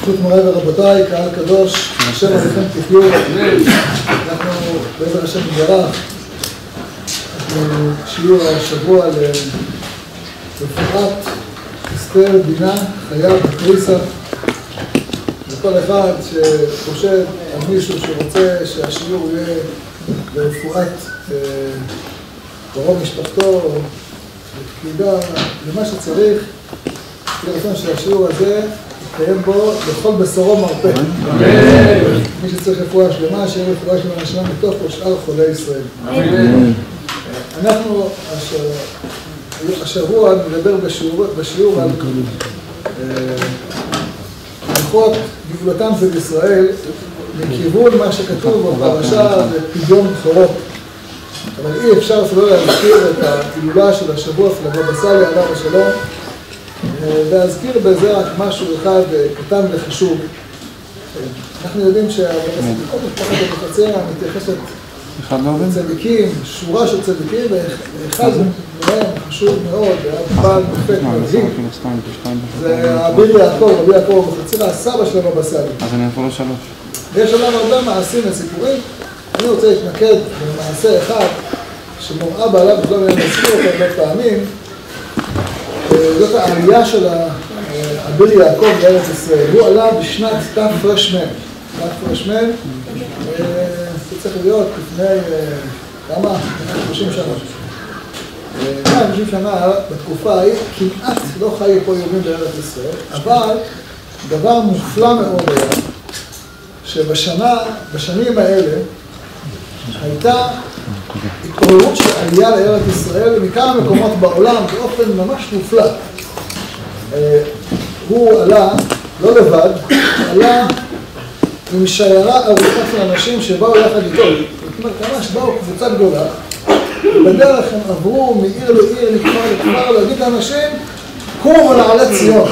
זכות מוריי ורבותיי, קהל קדוש, השם עליכם תחיו. אנחנו בעזר השם יתברך, שיעור השבוע לרפואת אסתר בינה חיה בקריסה. וכל אחד שחושב על מישהו שרוצה שהשיעור יהיה ברפואת קרוב משפחתו, לפקידה, למה שצריך, כדי שהשיעור הזה יתקיים בו לכל בשורו מרפא. מי שצריך רפואה שלמה, שיהיה רפואה שלמה שלמה מתוך שאר חולי ישראל. אנחנו השבוע נדבר בשיעור על הלכות גאולתם של ישראל מכיוון מה שכתוב בפרשה בפדיון בכורות. אבל אי אפשר שלא להזכיר את ההילולה של השבוע של הבבא סאלי עליו השלום, להזכיר בזה רק משהו אחד קטן וחשוב. אנחנו יודעים שהמשפחת המחצה מתייחסת לצדיקים, שורה של צדיקים, ואחד מהם חשוב מאוד, בעל מופת מדהים, זה רבי יעקב, רבי יעקב בחצר, הסבא של הבבא סאלי. אז אני יכול לשלוש. ויש עליו הרבה מעשים וסיפורים. אני רוצה להתמקד במעשה אחד שמוראה בעליו בכלל אני מזכיר אותו הרבה פעמים. זאת העלייה של רבי יעקב לארץ ישראל. הוא עלה בשנת תר"מ. תר"מ זה צריך להיות לפני כמה? 30 שנה. 30 שנה בתקופה ההיא כמעט לא חיו פה יהודים בארץ ישראל, אבל דבר מופלא מאוד היה שבשנים האלה הייתה התעוררות של עלייה לארץ ישראל מכמה מקומות בעולם באופן ממש מופלא. הוא עלה, לא לבד, עלה עם שיירה ארוכה של אנשים שבאו יחד איתו. זאת אומרת, ממש באו קבוצה גדולה, בדרך הם עברו מעיר לעיר, מכפר לכפר, להגיד לאנשים, קומו ונעלה ציון.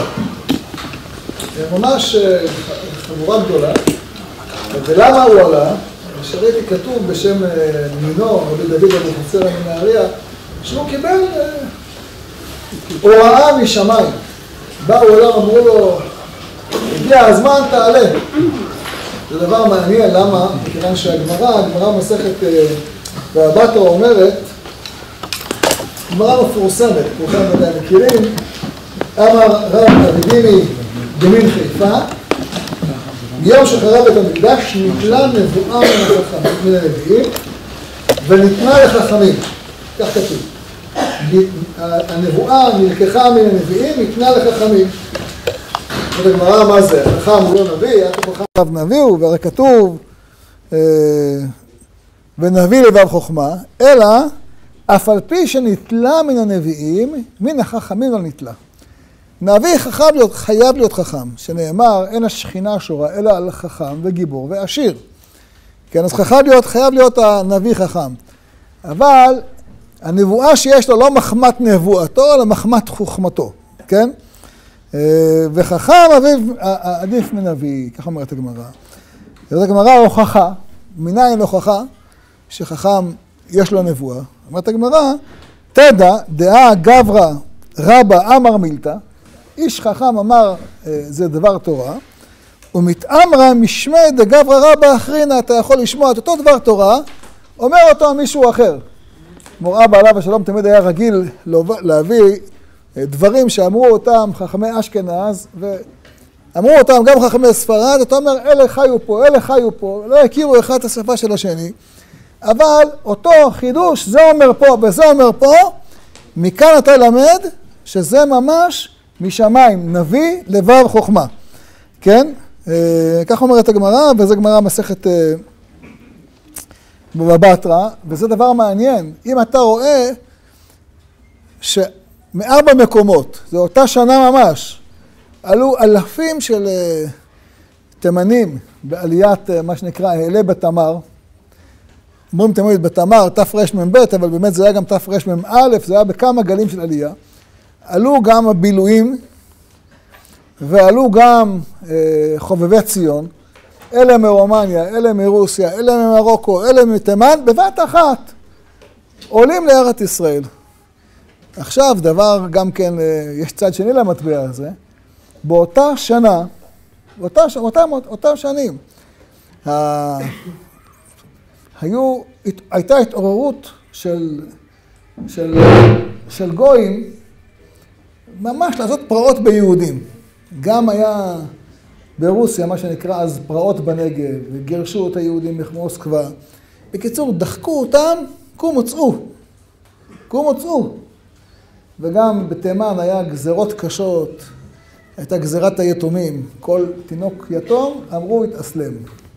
ממש חבורה גדולה. ולמה הוא עלה? שראיתי כתוב בשם מינו, רבי דוד אבוחצירא מנהריה, שהוא קיבל הוראה משמיים. באו אליו, אמרו לו, הגיע הזמן, תעלה. זה דבר מעניין, למה? מכיוון שהגמרא מסכת בבא בתרא אומרת, גמרא מפורסמת, כולכם ודאי מכירים, אמר רב אבידיני דמין חיפה, ביום שחרב את המקדש נתלה נבואה מן הנביאים וניתנה לחכמים, כך כתוב. הנבואה נלקחה מן הנביאים, ניתנה לחכמים. זאת הגמרא, מה זה? חכם הוא לא נביא, יעקב חכם נביא הוא, והרי כתוב ונביא לבב חוכמה, אלא אף על פי שנתלה מן הנביאים, מן החכמים לא נתלה. נביא חייב להיות חכם, שנאמר, אין השכינה שורה, אלא על חכם וגיבור ועשיר. כן, אז חייב להיות הנביא חכם. אבל הנבואה שיש לו לא מחמת נבואתו, אלא מחמת חוכמתו, כן? וחכם עדיף מנביא, כך אומרת הגמרא. זאת הגמרא הוכחה, מניין הוכחה, שחכם יש לו נבואה. אומרת הגמרא, תדע דעה גברא רבא אמר מילתא, איש חכם אמר זה דבר תורה, ומתאמרה משמי דגברא רבא אחרינה, אתה יכול לשמוע את אותו דבר תורה, אומר אותו מישהו אחר. מוראה בעליו השלום תמיד היה רגיל להביא דברים שאמרו אותם חכמי אשכנז, ואמרו אותם גם חכמי ספרד, אתה אומר אלה חיו פה, לא הכירו אחד את השפה של השני, אבל אותו חידוש, זה אומר פה וזה אומר פה, מכאן אתה למד שזה ממש משמיים, נביא לבב חוכמה, כן? כך אומרת הגמרא, וזה גמרא מסכת בבא בתרא, וזה דבר מעניין. אם אתה רואה שמארבע מקומות, זו אותה שנה ממש, עלו אלפים של תימנים בעליית מה שנקרא העלה בתמר, אומרים תמיד בתמר תרמ"ב, אבל באמת זה היה גם תרמ"א, זה היה בכמה גלים של עלייה. עלו גם הבילויים, ועלו גם חובבי ציון, אלה מרומניה, אלה מרוסיה, אלה ממרוקו, אלה מתימן, בבת אחת עולים לארץ ישראל. עכשיו דבר גם כן, יש צד שני למטבע הזה, באותה שנה, אותם שנים. הייתה התעוררות של גויים, ממש לעשות פרעות ביהודים. גם היה ברוסיה, מה שנקרא אז פרעות בנגב, וגירשו את היהודים ממוסקבה. בקיצור, דחקו אותם, קומו צאו. וגם בתימן היה גזרות קשות, הייתה גזרת היתומים. כל תינוק יתום אמרו התאסלם.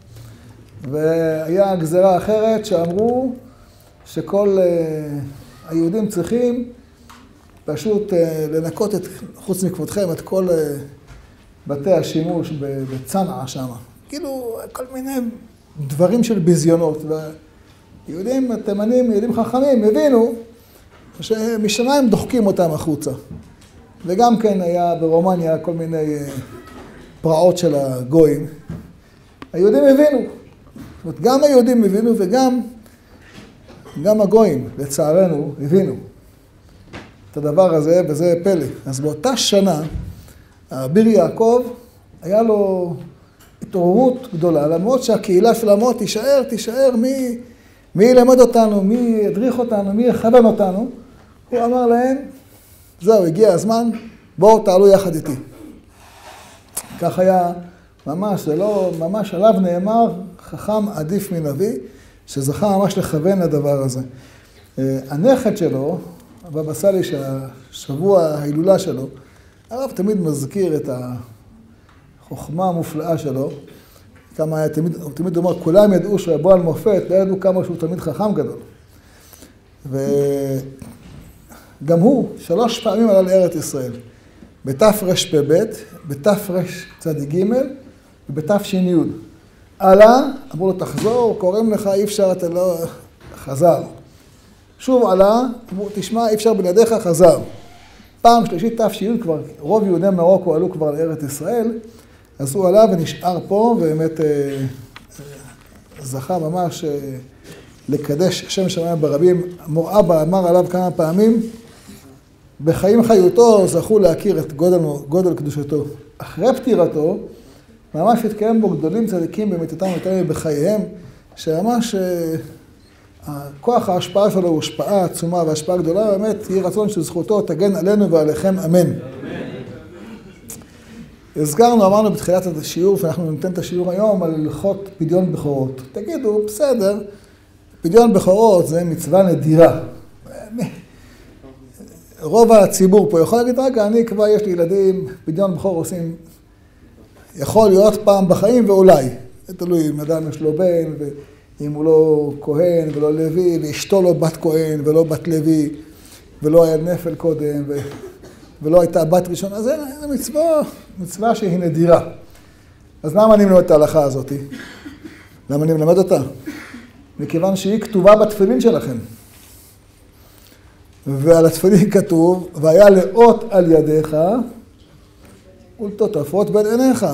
והיה גזרה אחרת שאמרו שכל היהודים צריכים פשוט לנקות חוץ מכבודכם את כל בתי השימוש בצנעה שם. כאילו כל מיני דברים של ביזיונות. ויהודים התימנים, יהודים חכמים, הבינו שמשניים דוחקים אותם החוצה. וגם כן היה ברומניה כל מיני פרעות של הגויים. היהודים הבינו. זאת אומרת, גם היהודים הבינו וגם הגויים, לצערנו, הבינו את הדבר הזה, וזה פלא. אז באותה שנה, אביר יעקב, היה לו התעוררות גדולה, למרות שהקהילה של עמו תישאר, מי ילמד אותנו, מי ידריך אותנו, מי יכוון אותנו. הוא אמר להם, זהו, הגיע הזמן, בואו תעלו יחד איתי. כך היה ממש, זה לא, ממש עליו נאמר, חכם עדיף מנביא, שזכה ממש לכוון לדבר הזה. הנכד שלו, הבבא סאלי, שהשבוע ההילולה שלו, הרב תמיד מזכיר את החוכמה המופלאה שלו, כמה היה תמיד אומר, כולם ידעו שהוא היה בעל מופת, לא ידעו כמה שהוא תמיד חכם גדול. וגם הוא 3 פעמים עלה לארץ ישראל, בתרפ"ב, בתרצ"ג ובתש"י. עלה, אמרו לו תחזור, קוראים לך, אי אפשר, אתה לא חזר. שוב עלה, אמרו תשמע, אי אפשר בלעדיך, חזר. פעם שלישית תש"י, כבר רוב יהודי מרוקו עלו כבר לארץ ישראל, אז הוא עלה ונשאר פה, ובאמת זכה ממש לקדש שם שמיים ברבים. מור אבא אמר עליו כמה פעמים, בחיים חיותו זכו להכיר את גודל קדושתו. אחרי פטירתו, ממש התקיים בו גדולים צדיקים במיתתם יותר בחייהם, שממש כוח ההשפעה שלו הוא השפעה עצומה והשפעה גדולה, באמת יהי רצון שזכותו תגן עלינו ועליכם, אמן. הזכרנו, אמרנו בתחילת השיעור, ואנחנו ניתן את השיעור היום, על הלכות פדיון בכורות. תגידו, בסדר, פדיון בכורות זה מצווה נדירה. רוב הציבור פה יכול להגיד, רגע, אני כבר יש לי ילדים, פדיון בכור עושים, יכול להיות פעם בחיים ואולי. זה תלוי אם אדם יש לו בן, ואם הוא לא כהן ולא לוי, ואשתו לא בת כהן ולא בת לוי, ולא היה נפל קודם, ולא הייתה בת ראשונה. זה מצווה שהיא נדירה. אז למה אני מלמד את ההלכה הזאת? למה אני מלמד אותה? מכיוון שהיא כתובה בתפילין שלכם. ועל התפילין כתוב, והיה לאות על ידיך, ולטוטפות בין עיניך.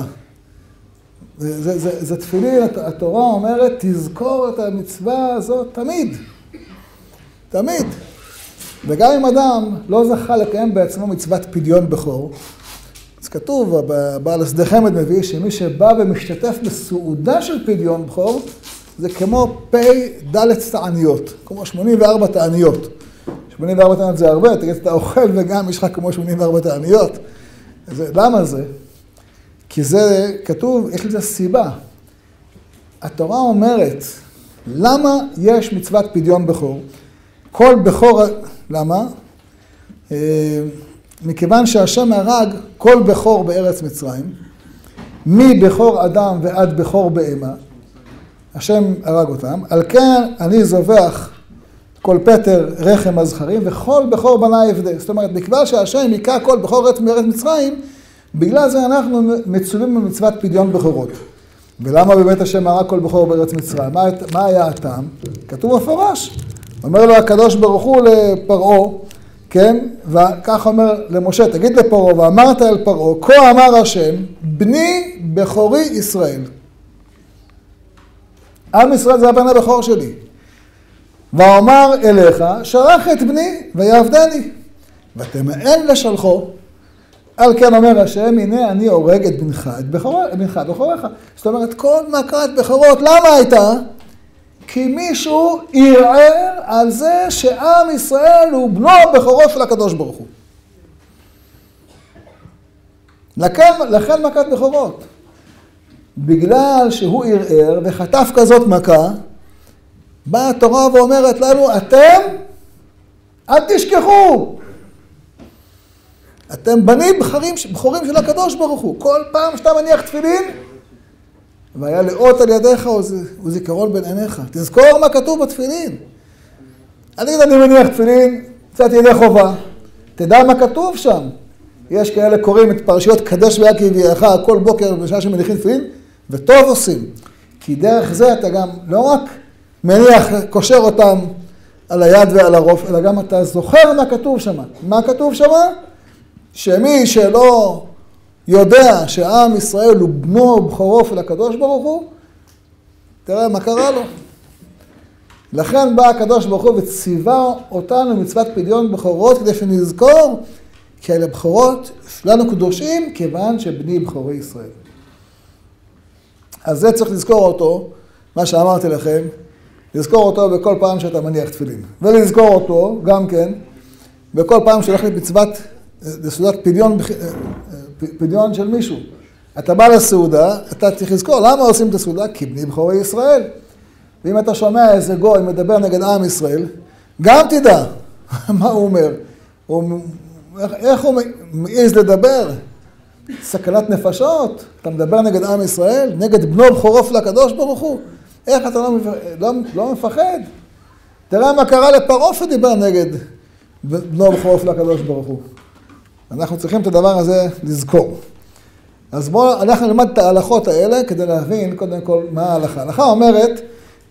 זה תפילין, התורה אומרת, תזכור את המצווה הזאת תמיד. תמיד. וגם אם אדם לא זכה לקיים בעצמו מצוות פדיון בכור, אז כתוב, בעל השדה חמד מביא, שמי שבא ומשתתף בסעודה של פדיון בכור, זה כמו ד' תעניות, כמו 84 תעניות. 84 תעניות זה הרבה, תגיד, אתה אוכל וגם יש לך כמו 84 תעניות. למה זה? כי זה כתוב, יש לזה סיבה. התורה אומרת, למה יש מצוות פדיון בכור? כל בכור, למה? מכיוון שהשם הרג כל בכור בארץ מצרים, מבכור אדם ועד בכור בהמה, השם הרג אותם, על כן אני זובח כל פטר רחם הזכרים, וכל בכור בנה יפדה. זאת אומרת, בגלל שהשם יקע כל בכור מארץ מצרים, בגלל זה אנחנו מצווים במצוות פדיון בכורות. ולמה באמת השם הרג כל בכור בארץ מצרים? מה היה הטעם? כתוב מפורש. אומר לו הקדוש ברוך הוא לפרעה, כן? וכך אומר למשה, תגיד לפרעה, ואמרת אל פרעה, כה אמר השם, בני בכורי ישראל. עם ישראל זה הבן הבכור שלי. ואומר אליך, שלח את בני ויעבדני, ותמאן לשלחו, על כן אומר השם, הנה אני הורג את בנך, את בכורך. זאת אומרת, כל מכת בכורות, למה הייתה? כי מישהו ערער על זה שעם ישראל הוא בנו בכורו של הקדוש ברוך הוא. לכן מכת בכורות. בגלל שהוא ערער וחטף כזאת מכה, באה התורה ואומרת לנו, אתם, אל תשכחו. אתם בנים בכורים של הקדוש ברוך הוא. כל פעם שאתה מניח תפילין, והיה לאות על ידיך וזיכרון בין עיניך. תזכור מה כתוב בתפילין. אל תגיד, אני מניח תפילין, קצת ידי חובה. תדע מה כתוב שם. יש כאלה קוראים את פרשיות קדש ויקי ויעך כל בוקר בשעה שמניחים תפילין, וטוב עושים. כי דרך זה אתה גם לא רק מניח, קושר אותם על היד ועל הראש, אלא גם אתה זוכר מה כתוב שם. מה כתוב שם? שמי שלא יודע שעם ישראל הוא בנו ובכורו של הקדוש ברוך הוא, תראה מה קרה לו. לכן בא הקדוש ברוך הוא וציווה אותנו מצוות פדיון בכורות, כדי שנזכור כי אלה בכורות שלנו קדושים, כיוון שבני בכורי ישראל. אז זה צריך לזכור אותו, מה שאמרתי לכם, לזכור אותו בכל פעם שאתה מניח תפילין. ולזכור אותו גם כן, בכל פעם שהולך למצוות, לסעודת פדיון של מישהו. אתה בא לסעודה, אתה צריך לזכור, למה עושים את הסעודה? כי בני בכורי ישראל. ואם אתה שומע איזה גוי מדבר נגד עם ישראל, גם תדע מה הוא אומר. איך הוא מעז לדבר? סכנת נפשות? אתה מדבר נגד עם ישראל? נגד בנו בכורו של הקדוש ברוך הוא? איך אתה לא מפחד? תראה מה קרה לפרעה שדיבר נגד בנו בכורו של הקדוש ברוך הוא. אנחנו צריכים את הדבר הזה לזכור. אז בואו, אנחנו נלמד את ההלכות האלה כדי להבין קודם כל מה ההלכה. ההלכה אומרת,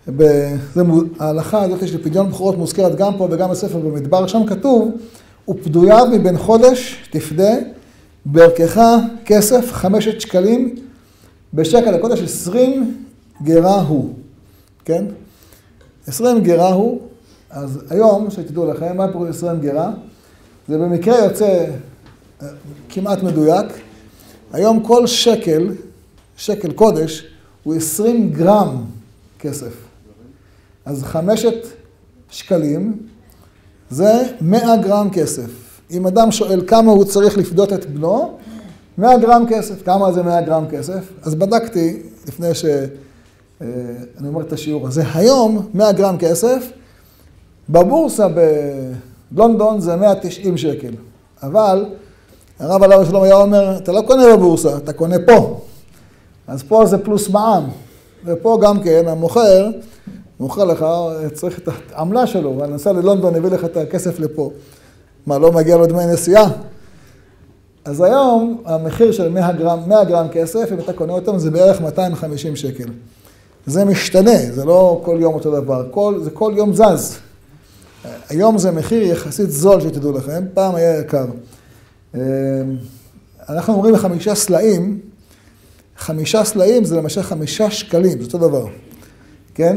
ההלכה הזאת של פדיון בכורות מוזכרת גם פה וגם בספר במדבר, שם כתוב, ופדויו מבין חודש תפדה, בערכך כסף 5 שקלים, בשקל הקודש 20 גרה הוא. כן? 20 גרה הוא, אז היום, שתדעו לכם, מה פה 20 גרה? זה במקרה יוצא כמעט מדויק. היום כל שקל קודש, הוא 20 גרם כסף. אז 5 שקלים זה 100 גרם כסף. אם אדם שואל כמה הוא צריך לפדות את בנו, 100 גרם כסף. כמה זה 100 גרם כסף? אז בדקתי לפני אני אומר את השיעור הזה. היום 100 גרם כסף, בבורסה בלונדון זה 190 שקל. אבל הרב עליו השלום היה אומר, אתה לא קונה בבורסה, אתה קונה פה. אז פה זה פלוס מע"מ. ופה גם כן, המוכר, מוכר לך, צריך את העמלה שלו, ואני נסע ללונדון, הביא לך את הכסף לפה. מה, לא מגיע לו דמי נסיעה? אז היום המחיר של 100 גרם כסף, אם אתה קונה אותם, זה בערך 250 שקל. זה משתנה, זה לא כל יום אותו דבר, זה כל יום זז. היום זה מחיר יחסית זול שתדעו לכם, פעם היה יקר. אנחנו אומרים 5 סלעים, 5 סלעים זה למשל 5 שקלים, זה אותו דבר, כן?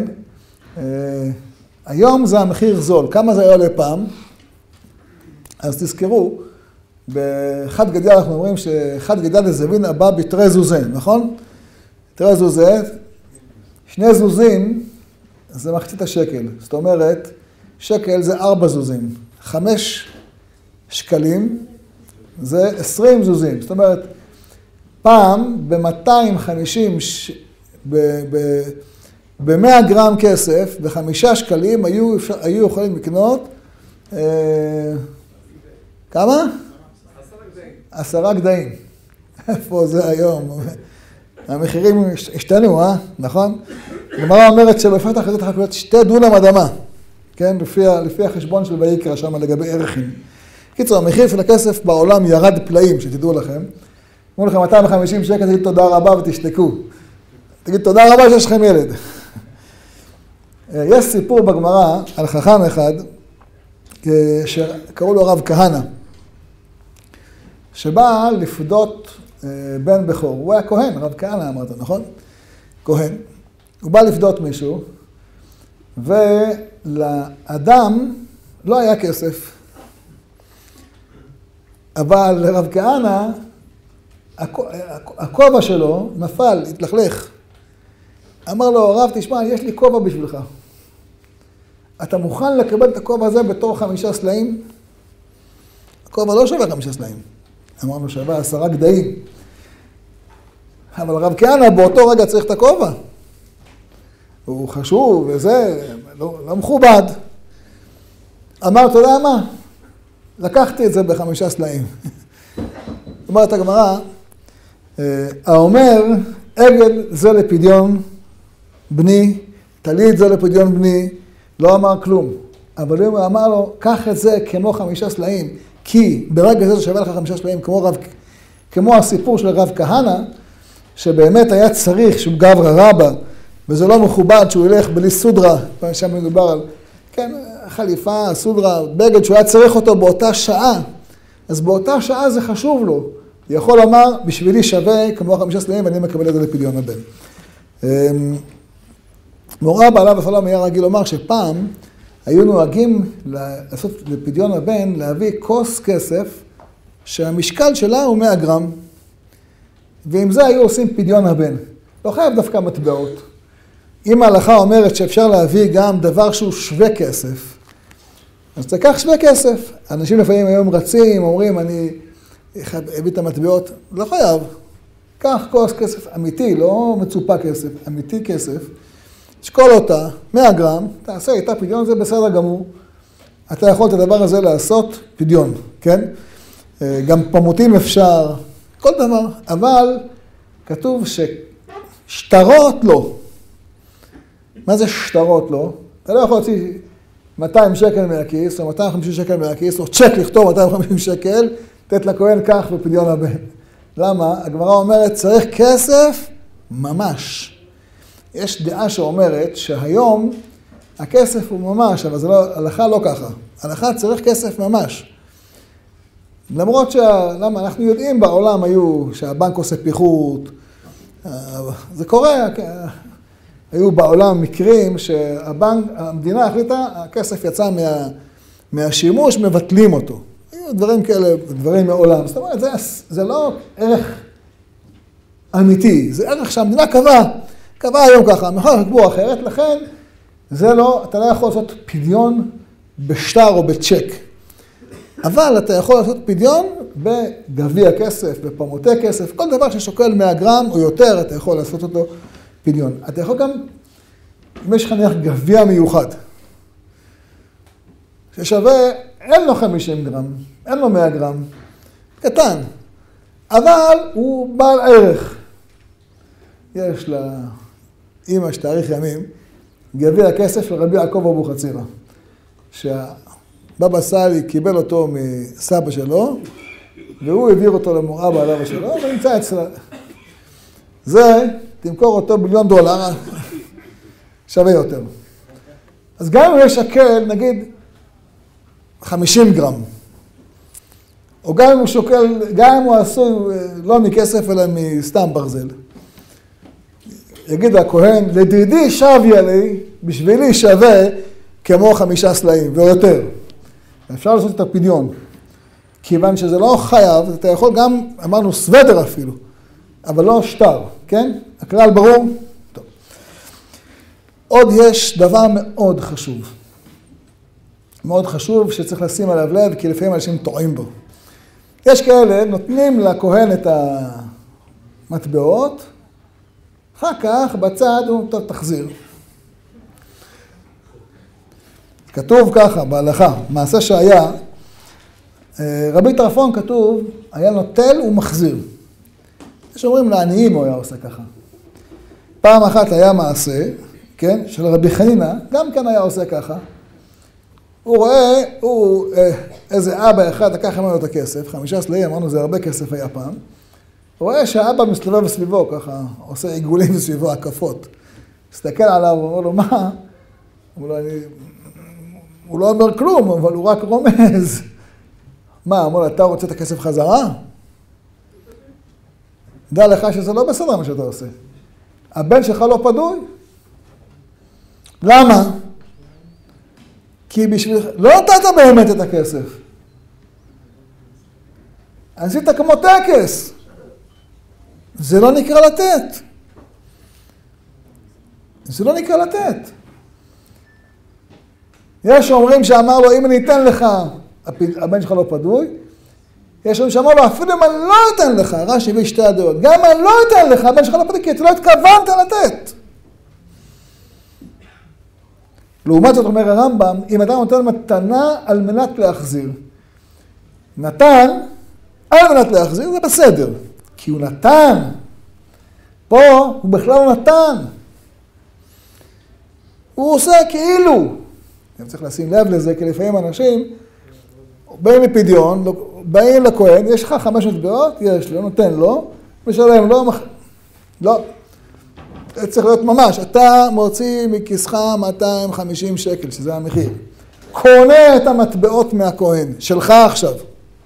היום זה המחיר זול, כמה זה היה עולה פעם? אז תזכרו, בחד גדיה אנחנו אומרים שחד גדיה לזבין הבא בתרי זוזה, נכון? תרי זוזה, 2 זוזים זה מחצית השקל, זאת אומרת, שקל זה 4 זוזים, 5 שקלים זה 20 זוזים, זאת אומרת, פעם ב-250, ב-100 גרם כסף, ב5 שקלים היו יכולים לקנות, כמה? 10 גדיים. איפה זה היום? המחירים השתנו, נכון? הגמרא אומרת שבפתח הזאת צריך להיות 2 דונם אדמה, כן? לפי החשבון של ויקרא שם לגבי ערכים. קיצור, המחיר של הכסף בעולם ירד פלאים, שתדעו לכם. אמרו לכם 250 שקל, תגיד תודה רבה ותשתקו. תגיד תודה רבה שיש לכם ילד. יש סיפור בגמרא על חכם אחד, שקראו לו הרב כהנא, שבא לפדות בן בכור. הוא היה כהן, הרב כהנא אמרת, נכון? כהן. הוא בא לפדות מישהו, ולאדם לא היה כסף. אבל לרב כהנא, הכובע שלו נפל, התלכלך. אמר לו, הרב, תשמע, יש לי כובע בשבילך. אתה מוכן לקבל את הכובע הזה בתור 5 סלעים? הכובע לא שווה 5 סלעים. אמרנו, שווה 10 גדיים. אבל רב כהנא באותו רגע צריך את הכובע. הוא חשוב וזה, לא מכובד. אמר, אתה יודע מה? לקחתי את זה ב5 סלעים. אומרת הגמרא, האומר, עגל זה לפדיון בני, טלית זה לפדיון בני, לא אמר כלום. אבל הוא אמר לו, קח את זה כמו 5 סלעים, כי ברגע זה שווה לך 5 סלעים, כמו הסיפור של רב כהנא, שבאמת היה צריך שהוא גברא רבא, וזה לא מכובד שהוא ילך בלי סודרה, שם מדובר על, כן, חליפה, סודרה, בגד שהוא היה צריך אותו באותה שעה, אז באותה שעה זה חשוב לו. הוא יכול לומר, בשבילי שווה כמו 5 סלעים, ואני מקבל את זה לפדיון הבן. מורה בעלה בפעלם היה רגיל לומר שפעם היו נוהגים לעשות לפדיון הבן, להביא כוס כסף שהמשקל שלה הוא 100 גרם. ועם זה היו עושים פדיון הבן. לא חייב דווקא מטבעות. אם ההלכה אומרת שאפשר להביא גם דבר שהוא שווה כסף, אז תקח שווה כסף. אנשים לפעמים היום רצים, אומרים, אני אביא את המטבעות. לא חייב. קח כוס כסף אמיתי, לא מצופה כסף, אמיתי כסף. שקול אותה, 100 גרם, תעשה איתה פדיון, זה בסדר גמור. אתה יכול את הדבר הזה לעשות פדיון, כן? גם פמוטים אפשר, כל דבר, אבל כתוב ששטרות לא. מה זה שטרות לא? אתה לא יכול להוציא 200 שקל מהכיס, או 250 שקל מהכיס, או צ'ק לכתוב 250 שקל, תת לכהן כך בפדיון הבן. למה? הגמרא אומרת, צריך כסף ממש. יש דעה שאומרת שהיום הכסף הוא ממש, אבל זה לא, הלכה לא ככה. הלכה צריך כסף ממש. למרות למה אנחנו יודעים בעולם היו שהבנק עושה פיחות, זה קורה, היו בעולם מקרים שהמדינה החליטה, הכסף יצא מהשימוש, מבטלים אותו. היו דברים כאלה, דברים מעולם. זאת אומרת, זה לא ערך אמיתי, זה ערך שהמדינה קבעה היום ככה, מחר יקבעו אחרת, לכן זה לא, אתה לא יכול לעשות פדיון בשטר או בצ'ק. אבל אתה יכול לעשות פדיון בגביע כסף, בפמוטי כסף, כל דבר ששוקל 100 גרם או יותר, אתה יכול לעשות אותו פדיון. אתה יכול גם, אם יש לך נניח גביע מיוחד, ששווה, אין לו 50 גרם, אין לו 100 גרם, קטן, אבל הוא בעל ערך. יש לאמא שתאריך ימים, גביע הכסף של רבי יעקב אבוחצירא, שהבבא סאלי קיבל אותו מסבא שלו, והוא העביר אותו למורה בעליו שלו, ונמצא אצלה. זה, תמכור אותו $1,000,000, שווה יותר. אז גם אם יש שקל, נגיד, 50 גרם, או גם אם הוא שוקל, גם אם הוא עשוי לא מכסף אלא מסתם ברזל, יגיד הכהן, לדידי שוויה לי, בשבילי שווה כמו 5 סלעים ויותר. אפשר לעשות את הפדיון. כיוון שזה לא חייב, אתה יכול גם, אמרנו סוודר אפילו, אבל לא שטר, כן? הכלל ברור? טוב. עוד יש דבר מאוד חשוב. מאוד חשוב שצריך לשים עליו לב, כי לפעמים אנשים טועים בו. יש כאלה, נותנים לכהן את המטבעות, אחר כך בצד הוא טוב תחזיר. כתוב ככה בהלכה, מעשה שהיה, רבי טרפון כתוב, היה נוטל ומחזיר. יש אומרים לעניים הוא היה עושה ככה. פעם אחת היה מעשה, כן, של רבי חנינא, גם כן היה עושה ככה. הוא רואה, איזה אבא אחד לקח ממנו את הכסף, 5 סלעים, אמרנו זה הרבה כסף היה פעם. הוא רואה שהאבא מסתובב סביבו, ככה, עושה עיגולים סביבו, הקפות. מסתכל עליו, הוא אומר לו, מה? הוא לא אומר כלום, אבל הוא רק רומז. מה, אמר לו, אתה רוצה את הכסף חזרה? דע לך שזה לא בסדר מה שאתה עושה. הבן שלך לא פדוי. למה? כי בשביל... לא נתת באמת את הכסף. עשית כמו טקס. זה לא נקרא לתת. זה לא נקרא לתת. יש אומרים שאמר לו, אם אני אתן לך, הבן שלך לא פדוי, יש אומרים שאמר לו, אפילו אם אני לא אתן לך, רש"י הביא שתי הדעות, גם אם אני לא אתן לך, הבן שלך לא פדוי, כי אתה לא התכוונת לתת. לעומת זאת אומר הרמב"ם, אם אדם נותן מתנה על מנת להחזיר, נתן על מנת להחזיר, זה בסדר. כי הוא נתן. פה הוא בכלל לא נתן. הוא עושה כאילו. אני צריך לשים לב לזה, כי לפעמים אנשים באים לפדיון, באים לכהן, יש לך 5 מטבעות, יש לו, נותן לו, משלם לו, לא. זה צריך להיות ממש, אתה מוציא מכיסך 250 שקל, שזה המחיר. קונה את המטבעות מהכהן, שלך עכשיו.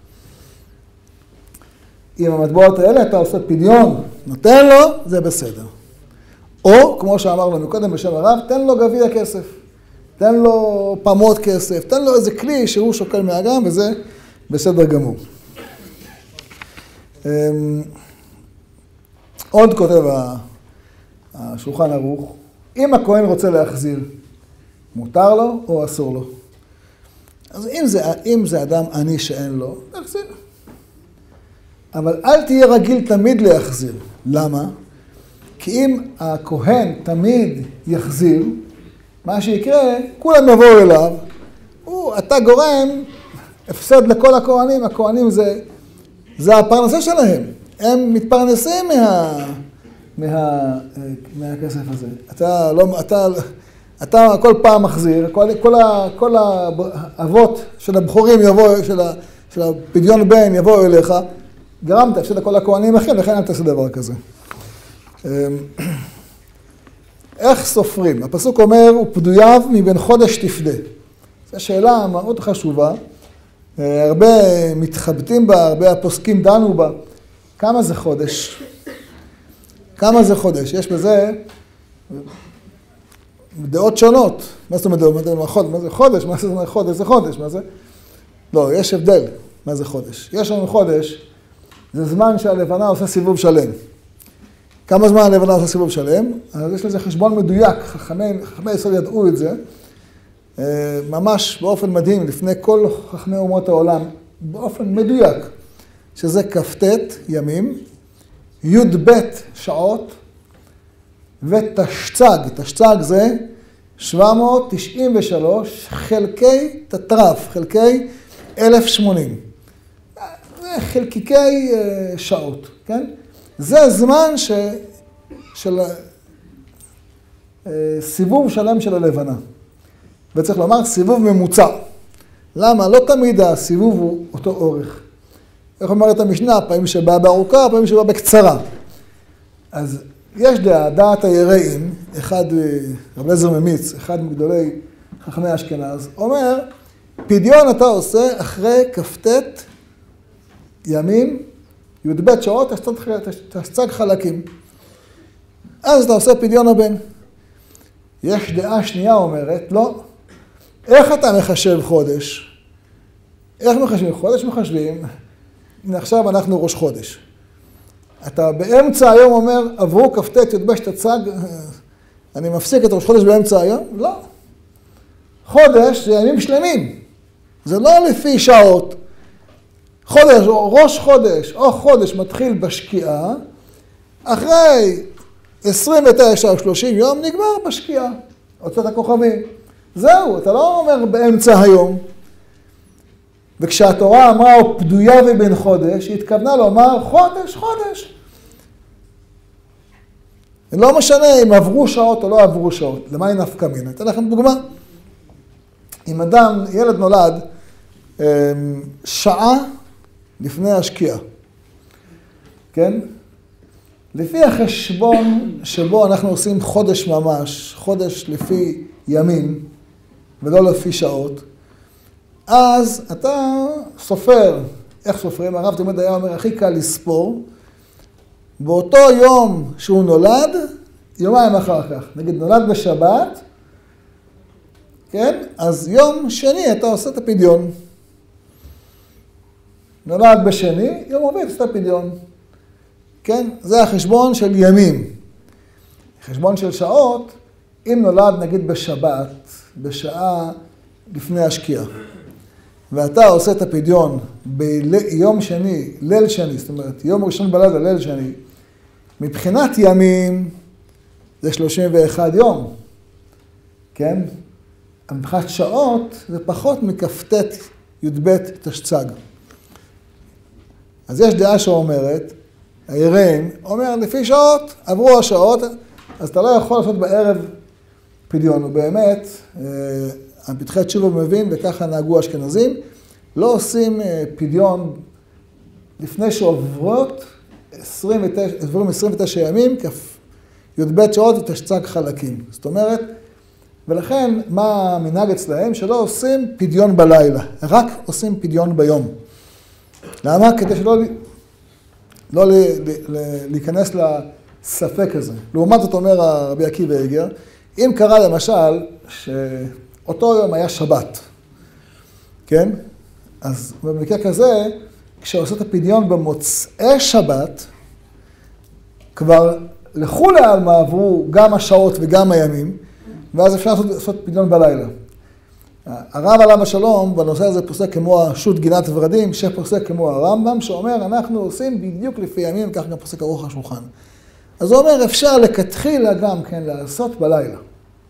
עם המטבעות האלה אתה עושה פדיון, נותן לו, זה בסדר. או, כמו שאמר לנו קודם בשם הרב, תן לו גביע כסף. תן לו פעמות כסף, תן לו איזה כלי שהוא שוקל מהאגם, וזה בסדר גמור. עוד כותב השולחן ערוך, אם הכהן רוצה להחזיר, מותר לו או אסור לו? אז אם זה אדם עני שאין לו, תחזיר. אבל אל תהיה רגיל תמיד להחזיר. למה? כי אם הכהן תמיד יחזיר, מה שיקרה, כולם יבואו אליו, אתה גורם הפסד לכל הכהנים, הכהנים זה הפרנסה שלהם, הם מתפרנסים מהכסף הזה. אתה כל פעם מחזיר, כל האבות של הבחורים יבואו, של הפדיון בן יבואו אליך, גרמת הפסד לכל הכהנים אחים, לכן אל תעשה דבר כזה. איך סופרים? הפסוק אומר, ופדוייו מבין חודש תפדה. זו שאלה מאוד חשובה. הרבה מתחבטים בה, הרבה הפוסקים דנו בה. כמה זה חודש? כמה זה חודש? יש בזה דעות שונות. מה זאת אומרת? מה זה חודש? מה זה חודש? זה חודש. מה זה? לא, יש הבדל. מה זה חודש? יש לנו חודש, זה זמן שהלבנה עושה סיבוב שלם. כמה זמן הלבנה עושה סיבוב שלם? אז יש לזה חשבון מדויק, חכמי ישראל ידעו את זה, ממש באופן מדהים, לפני כל חכמי אומות העולם, באופן מדויק, שזה כ"ט ימים, י"ב שעות, ותשצ"ג, תשצ"ג זה 793 חלקי תטרף, חלקי 1080. זה חלקיקי שעות, כן? זה זמן של סיבוב שלם של הלבנה. וצריך לומר סיבוב ממוצע. למה? לא תמיד הסיבוב הוא אותו אורך. איך אומרת המשנה? פעמים שבא בארוכה, פעמים שבא בקצרה. אז יש דעת היראים, אחד, רב אליעזר ממיץ, אחד מגדולי חכמי אשכנז, אומר, פדיון אתה עושה אחרי כ"ט ימים, י"ב שעות, תשצ"ג חלקים. אז אתה עושה פדיון הבן. יש דעה שנייה אומרת, לא. איך אתה מחשב חודש? איך מחשבים? חודש מחשבים. עכשיו אנחנו ראש חודש. אתה באמצע היום אומר, עברו כ"ט י"ב תצ"ג, אני מפסיק את ראש חודש באמצע היום? לא. חודש זה ימים שלמים. זה לא לפי שעות. חודש, או ראש חודש, או חודש מתחיל בשקיעה, אחרי 29 או 30 יום נגמר בשקיעה, הוצאת הכוכבים. זהו, אתה לא אומר באמצע היום. וכשהתורה אמרה, או פדויה ובין חודש, היא התכוונה לומר חודש, חודש. לא משנה אם עברו שעות או לא עברו שעות. למה היא נפקא מינה? אתן לכם דוגמה. אם אדם, ילד נולד, שעה לפני השקיעה, כן? לפי החשבון שבו אנחנו עושים חודש ממש, חודש לפי ימים ולא לפי שעות, אז אתה סופר. איך סופרים? הרב תמיד היה אומר, הכי קל לספור. באותו יום שהוא נולד, יומיים אחר כך. נגיד, נולד בשבת, כן? אז יום שני אתה עושה את הפדיון. נולד בשני, יום רביעי עושה פדיון. כן? זה החשבון של ימים. חשבון של שעות, אם נולד נגיד בשבת, בשעה לפני השקיעה, ואתה עושה את הפדיון ביום שני, ליל שני, זאת אומרת, יום ראשון בלילה, ליל שני, מבחינת ימים זה 31 יום, כן? מבחינת שעות זה פחות מכ"ט י"ב תשצ"ג. אז יש דעה שאומרת, היראים אומר, לפי שעות, עברו השעות, אז אתה לא יכול לעשות בערב פדיון. ובאמת, הפתחי תשובה מבין, וככה נהגו אשכנזים, לא עושים פדיון לפני שעוברות 29 ימים, י"ב שעות ותשצ"ג חלקים. זאת אומרת, ולכן מה המנהג אצלהם? שלא עושים פדיון בלילה, רק עושים פדיון ביום. למה? כדי שלא להיכנס לספק הזה. לעומת זאת אומר רבי עקיבא איגר, אם קרה למשל שאותו יום היה שבת, כן? אז במקרה כזה, כשעושה את הפדיון במוצאי שבת, כבר לכולי עלמא עברו גם השעות וגם הימים, ואז אפשר לעשות פדיון בלילה. הרב עליו השלום בנושא הזה פוסק כמו השו"ת גינת ורדים, שפוסק כמו הרמב"ם, שאומר אנחנו עושים בדיוק לפי ימים, כך גם פוסק ארוך השולחן. אז הוא אומר אפשר לכתחילה גם כן לעשות בלילה.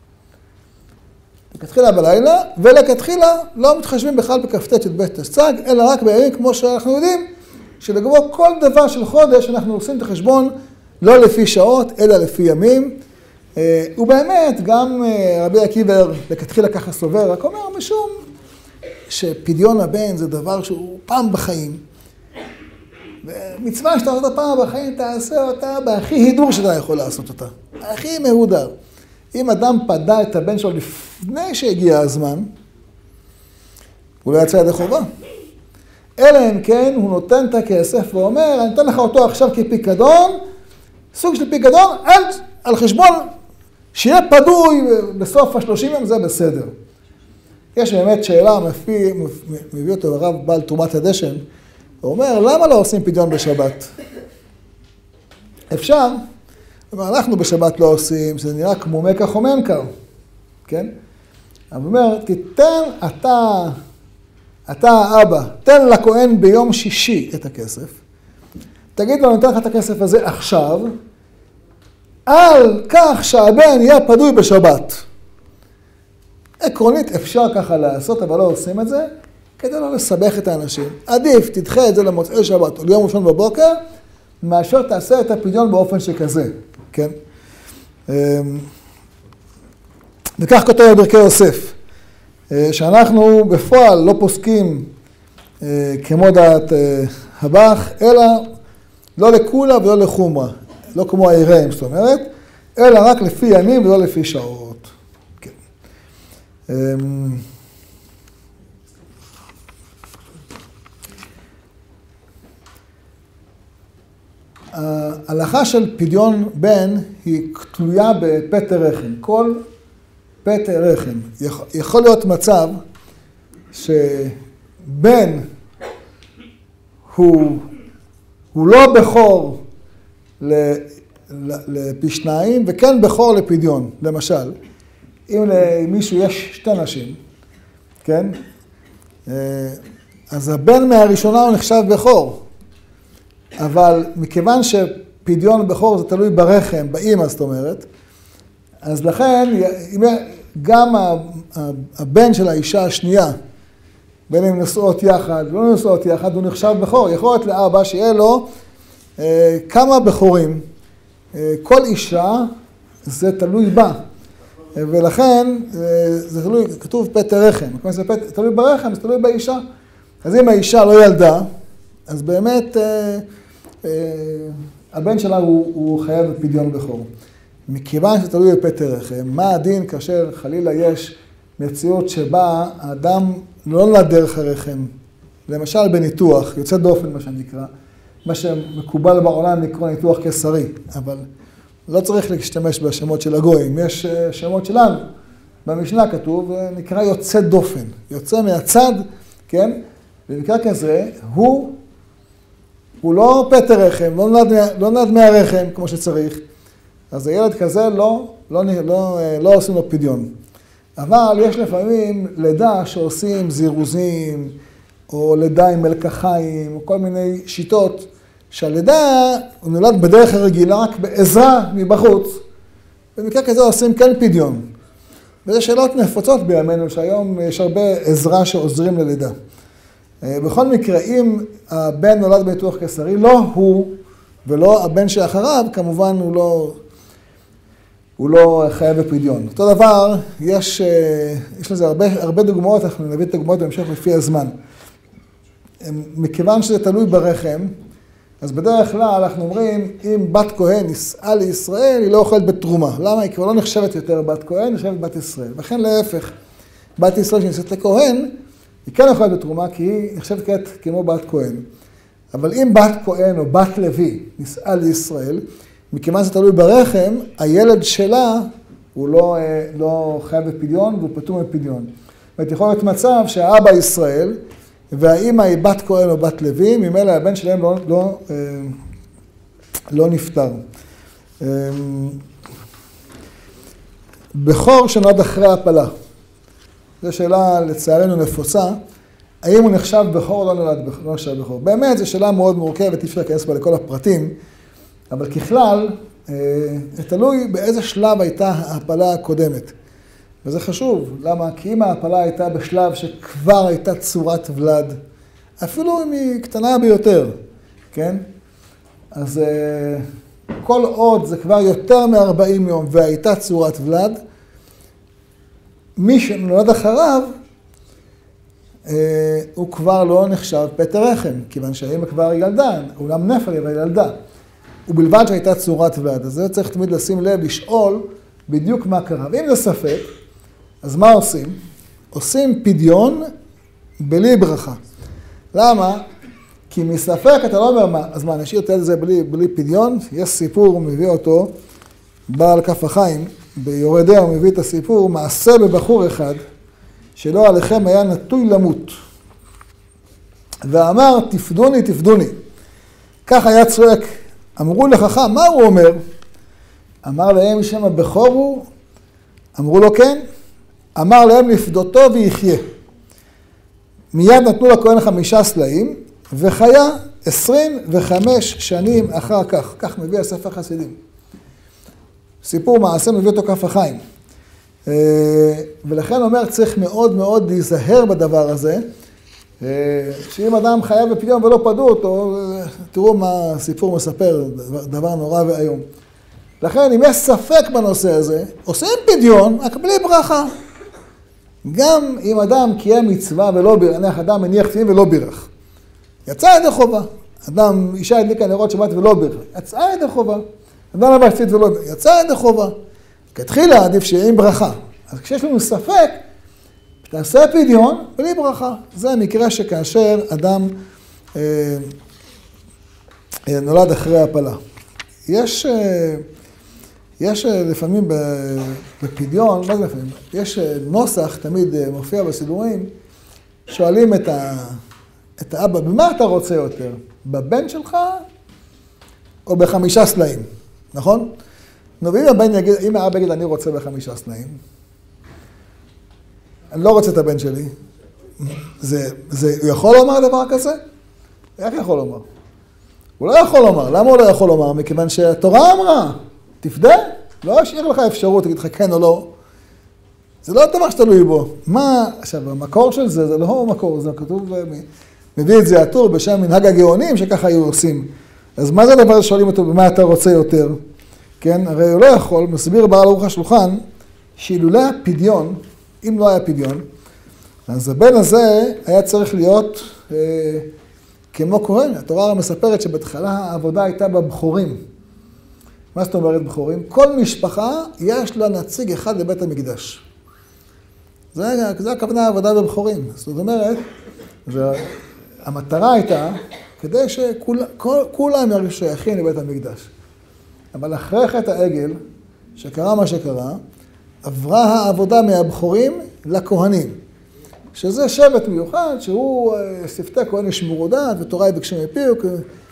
לכתחילה בלילה, ולכתחילה לא מתחשבים בכלל בכ"ט י"ב תשצ"ג, אלא רק בימים כמו שאנחנו יודעים, שלגבי כל דבר של חודש אנחנו עושים את החשבון לא לפי שעות, אלא לפי ימים. ובאמת, גם רבי עקיבא לכתחילה ככה סובר, רק אומר משום שפדיון הבן זה דבר שהוא פעם בחיים. ומצווה שאתה עושה פעם בחיים, תעשה אותה בהכי הידור שאתה יכול לעשות אותה. הכי מהודר. אם אדם פדה את הבן שלו לפני שהגיע הזמן, הוא לא יצא ידי חובה. אלא אם כן, הוא נותן את הכסף ואומר, אני אתן לך אותו עכשיו כפיקדון, סוג של פיקדון, על חשבון שיהיה פדוי בסוף ה-30 יום, זה בסדר. יש באמת שאלה, מביא אותו הרב בעל תרומת הדשן, הוא אומר, למה לא עושים פדיון בשבת? אפשר, אבל אנחנו בשבת לא עושים, שזה נראה כמו מקח או ממכר, כן? אבל הוא אומר, תיתן אתה האבא, תן לכהן ביום שישי את הכסף, תגיד לו, אני אתן לך את הכסף הזה עכשיו, על כך שהבן יהיה פדוי בשבת. עקרונית אפשר ככה לעשות, אבל לא עושים את זה, כדי לא לסבך את האנשים. עדיף, תדחה את זה למוצאי שבת או ליום ראשון בבוקר, מאשר תעשה את הפדיון באופן שכזה, כן? וכך כותב ברכי יוסף, שאנחנו בפועל לא פוסקים כמו דעת הבח, אלא לא לקולה ולא לחומרה. לא כמו היראים, זאת אומרת, אלא רק לפי ימים ולא לפי שעות. כן. ההלכה של פדיון בן היא תלויה בפטר רחם. כל פטר רחם. יכול להיות מצב שבן הוא לא בכור לפי שניים, וכן בכור לפדיון, למשל. אם למישהו יש שתי נשים, כן? אז הבן מהראשונה הוא נחשב בכור. אבל מכיוון שפדיון בכור זה תלוי ברחם, באמא זאת אומרת, אז לכן גם הבן של האישה השנייה, בין אם נשואות יחד, לא נשואות יחד, הוא נחשב בכור. יכול להיות לאבא שיהיה לו כמה בכורים, כל אישה זה תלוי בה, ולכן זה תלוי, כתוב פטר רחם, זה תלוי ברחם, זה תלוי באישה. אז אם האישה לא ילדה, אז באמת הבן שלה הוא חייב פדיון בכור. מכיוון שתלוי בפטר רחם, מה הדין כאשר חלילה יש מציאות שבה האדם לא נולד דרך הרחם, למשל בניתוח, יוצא דופן מה שנקרא, מה שמקובל בעולם לקרוא ניתוח קיסרי, אבל לא צריך להשתמש בשמות של הגויים, יש שמות שלנו. במשנה כתוב, נקרא יוצא דופן, יוצא מהצד, כן? במקרה כזה, הוא הוא לא פטר רחם, לא נולד מהרחם כמו שצריך, אז הילד כזה לא עושים לו פדיון. אבל יש לפעמים לידה שעושים זירוזים, או לידה עם מלקחיים, או כל מיני שיטות, שהלידה הוא נולד בדרך הרגילה, רק בעזרה מבחוץ. במקרה כזה עושים כן פדיון. וזה שאלות נפוצות בימינו, שהיום יש הרבה עזרה שעוזרים ללידה. בכל מקרה, אם הבן נולד בניתוח קיסרי, לא הוא ולא הבן שאחריו, כמובן הוא לא חייב בפדיון. אותו דבר, יש לזה הרבה דוגמאות, אנחנו נביא את הדוגמאות בהמשך לפי הזמן. מכיוון שזה תלוי ברחם, אז בדרך כלל אנחנו אומרים, אם בת כהן נישאה לישראל, היא לא אוכלת בתרומה. למה? היא כבר לא נחשבת יותר בת כהן, נחשבת בת ישראל. וכן להפך, בת ישראל שנישאת לכהן, היא כן אוכלת בתרומה, כי היא נחשבת כעת כמו בת כהן. אבל אם בת כהן או בת לוי נישאה לישראל, מכיוון שזה תלוי ברחם, הילד שלה הוא לא חייב בפדיון, והוא פטור מפדיון. זאת יכול להיות מצב שהאבא ישראל, והאמא היא בת כהן או בת לוי, ממילא הבן שלהם לא נפטר. בכור שנולד אחרי הפלה. זו שאלה לצערנו נפוצה. האם הוא נחשב בכור או לא נחשב בכור? באמת זו שאלה מאוד מורכבת, אי אפשר להיכנס בה לכל הפרטים, אבל ככלל, תלוי באיזה שלב הייתה ההפלה הקודמת. וזה חשוב, למה? כי אם ההפלה הייתה בשלב שכבר הייתה צורת ולד, אפילו אם היא קטנה ביותר, כן? אז כל עוד זה כבר יותר מ-40 יום והייתה צורת ולד, מי שנולד אחריו, הוא כבר לא נחשב פטר רחם, כיוון שהאמא כבר ילדה, אולם נפל אבל ילדה, ובלבד שהייתה צורת ולד. אז זה צריך תמיד לשים לב, לשאול בדיוק מה קרה. ואם זה ספק, אז מה עושים? עושים פדיון בלי ברכה. למה? כי מספק אתה לא אומר, אז מה, נשאיר את זה בלי פדיון? יש סיפור, הוא מביא אותו, בעל כף החיים, ביורדיה הוא מביא את הסיפור, מעשה בבחור אחד, שלא עליכם היה נטוי למות. ואמר, תפדוני, תפדוני. כך היה צועק, אמרו לחכם, מה הוא אומר? אמר להם שם הבכור הוא, אמרו לו כן, אמר להם לפדותו ויחיה. מיד נתנו לכהן 5 סלעים, וחיה 25 שנים אחר כך. כך מביא הספר חסידים. סיפור מעשה מביא אותו כף החיים. ולכן אומר, צריך מאוד מאוד להיזהר בדבר הזה, שאם אדם חייב בפדיון ולא פדו אותו, תראו מה הסיפור מספר, דבר נורא והיום. לכן, אם יש ספק בנושא הזה, עושים פדיון, רק בלי ברכה. גם אם אדם קיים מצווה ולא בירך, אדם מניח תפילין ולא בירך. יצא ידי חובה. אדם, אישה הדליקה נרות שבת ולא בירך. יצא ידי חובה. אדם לבש ציצית ולא בירך. יצא ידי חובה. כתחילה עדיף שיהיה עם ברכה. אז כשיש לנו ספק, תעשה פדיון בלי ברכה. זה המקרה שכאשר אדם נולד אחרי הפלה. יש לפעמים בפדיון, מה זה לפעמים? יש נוסח, תמיד מופיע בסידורים, שואלים את האבא, במה אתה רוצה יותר? בבן שלך או ב5 סלעים? נכון? נו, ואם האבא יגיד, אני רוצה ב5 סלעים, אני לא רוצה את הבן שלי, הוא יכול לומר דבר כזה? איך יכול לומר? הוא לא יכול לומר. למה הוא לא יכול לומר? מכיוון שהתורה אמרה, תפדה, לא אשאיר לך אפשרות, תגיד לך כן או לא. זה לא דבר שתלוי בו. מה, עכשיו, המקור של זה לא מקור, זה כתוב, מביא את זה הטור בשם מנהג הגאונים, שככה היו עושים. אז מה זה הדבר ששואלים אותו, במה אתה רוצה יותר? כן, הרי הוא לא יכול, מסביר בעל ערוך השולחן, שאילולא הפדיון, אם לא היה פדיון, אז הבן הזה היה צריך להיות כמו כהן. התורה מספרת שבהתחלה העבודה הייתה בבחורים. מה זאת אומרת בחורים? כל משפחה יש לה נציג אחד לבית המקדש. זה הכוונה העבודה בבחורים. זאת אומרת, המטרה הייתה כדי שכולם ירגישו שייכים לבית המקדש. אבל אחרי חטא העגל, שקרה מה שקרה, עברה העבודה מהבחורים לכהנים. שזה שבט מיוחד, שהוא שפתי כהן ישמרו דעת, ותורה יבקשו מפיו,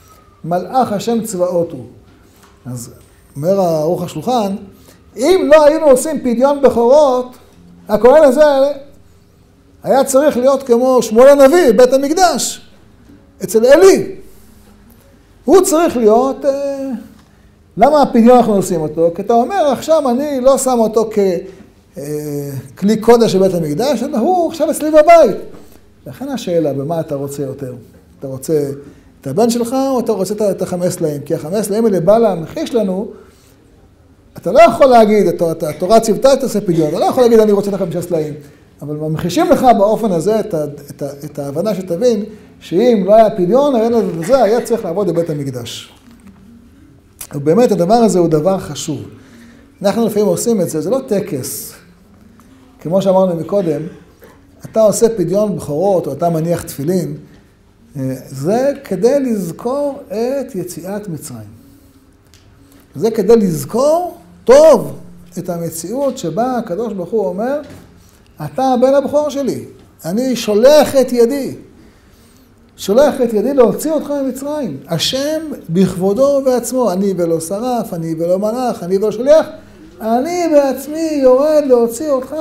מלאך השם צבאות הוא. אז אומר ערוך השולחן, אם לא היינו עושים פדיון בכורות, הכהן הזה היה צריך להיות כמו שמואל הנביא, בית המקדש, אצל אלי. הוא צריך להיות, למה הפדיון אנחנו עושים אותו? כי אתה אומר, עכשיו אני לא שם אותו ככלי קודש של בית המקדש, אלא הוא עכשיו אצלי בבית. לכן השאלה, במה אתה רוצה יותר? אתה רוצה את הבן שלך או אתה רוצה את ה5 סלעים? כי ה5 סלעים האלה בא להמחיש לנו, אתה לא יכול להגיד, התורה ציוותה את עושה פדיון, אתה לא יכול להגיד אני רוצה את ה5 סלעים. אבל ממחישים לך באופן הזה את ההבנה שתבין, שאם לא היה פדיון, זה היה צריך לעבוד בבית המקדש. ובאמת הדבר הזה הוא דבר חשוב. אנחנו לפעמים עושים את זה, זה לא טקס. כמו שאמרנו מקודם, אתה עושה פדיון בכורות או אתה מניח תפילין, זה כדי לזכור את יציאת מצרים. זה כדי לזכור טוב את המציאות שבה הקדוש ברוך הוא אומר, אתה הבן הבכור שלי, אני שולח את ידי. שולח את ידי להוציא אותך ממצרים. השם בכבודו ובעצמו, אני ולא שרף, אני ולא מלאך, אני ולא שליח, אני בעצמי יורד להוציא אותך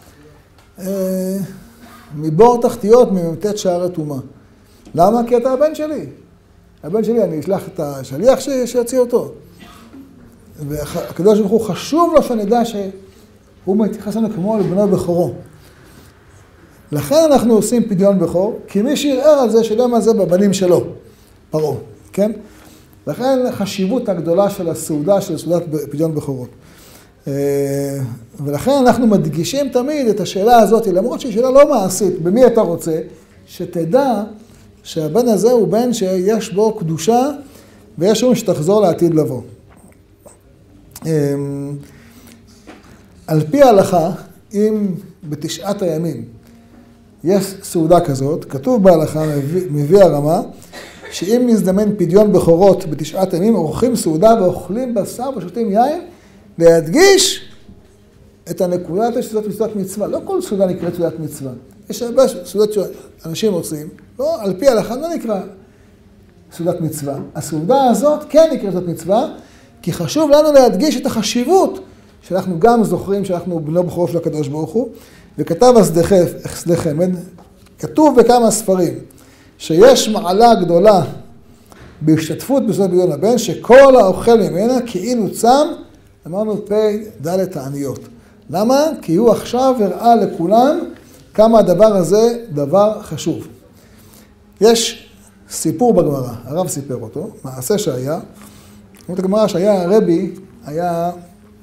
מבור תחתיות, מממתת שערי טומאה. למה? כי אתה הבן שלי. הבן שלי, אני אשלח את השליח שיוציא אותו. והקדוש ברוך הוא חשוב לו שנדע שהוא מתייחס לנו כמו לבנו בכורו. לכן אנחנו עושים פדיון בכור, כי מי שיראה על זה שגם על זה בבנים שלו, פרעה, כן? לכן חשיבות הגדולה של הסעודה, של סעודת פדיון בכורות. ולכן אנחנו מדגישים תמיד את השאלה הזאת, למרות שהיא שאלה לא מעשית, במי אתה רוצה, שתדע שהבן הזה הוא בן שיש בו קדושה, ויש שום שתחזור לעתיד לבוא. על פי ההלכה, אם בתשעת הימים יש סעודה כזאת, כתוב בהלכה, מביא הרמה, שאם נזדמן פדיון בכורות בתשעת הימים, עורכים סעודה ואוכלים בשר ושותים יין, להדגיש את הנקודה שזאת סעודת מצווה. לא כל סעודה נקראת סעודת מצווה. יש הרבה סעודות שאנשים עושים, לא, על פי ההלכה לא נקרא סעודת מצווה. הסעודה הזאת כן נקראת סעודת מצווה, כי חשוב לנו להדגיש את החשיבות שאנחנו גם זוכרים שאנחנו בנו בכורו של הקדוש ברוך הוא, וכתב שדה חמד, כתוב בכמה ספרים, שיש מעלה גדולה בהשתתפות בסעודת פדיון הבן, שכל האוכל ממנה כאילו צם, אמרנו ד' העניות. למה? כי הוא עכשיו הראה לכולם כמה הדבר הזה דבר חשוב. יש סיפור בגמרא, הרב סיפר אותו, מעשה שהיה, אומרת הגמרא שהיה הרבי, היה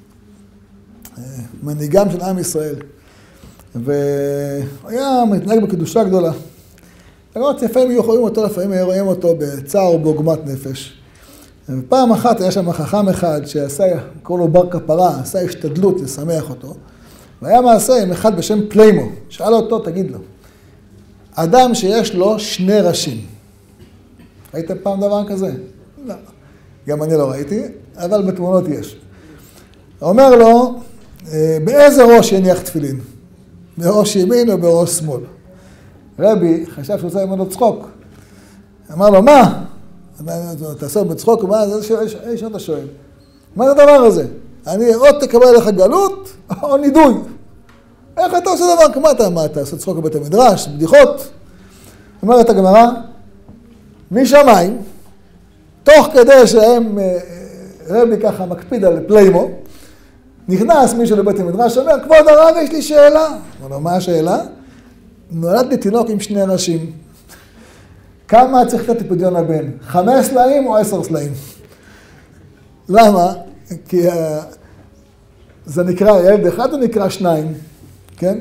מנהיגם של עם ישראל, והיה מתנהג בקדושה גדולה. לפעמים היו רואים אותו, לפעמים היו רואים אותו בצער ובעוגמת נפש. ופעם אחת היה שם חכם אחד שעשה, קורא לו בר כפרה, עשה השתדלות לשמח אותו, והיה מעשה עם אחד בשם פליימו, שאל אותו, תגיד לו, אדם שיש לו 2 ראשים, ראיתם פעם דבר כזה? לא. גם אני לא ראיתי, אבל בתמונות יש. אומר לו, באיזה ראש יניח תפילין? בראש ימין או בראש שמאל? רבי חשב שהוא עושה ממנו צחוק. אמר לו, מה? תעשה בצחוק, מה? איזה שאתה שואל. מה זה הדבר הזה? אני עוד תקבל לך גלות או נידוי. איך אתה עושה דבר כמה? מה אתה עושה צחוק בבית המדרש, בדיחות? אומרת הגמרא, משמיים, תוך כדי שהם, רבי ככה מקפיד על פליימו, נכנס מישהו לבית המדרש, אומר, כבוד הרב, יש לי שאלה. אמר לו, מה השאלה? נולד לי תינוק עם 2 ראשים. כמה צריך לתת לפדיון הבן? 5 סלעים או 10 סלעים? למה? כי זה נקרא ילד אחד או נקרא 2, כן?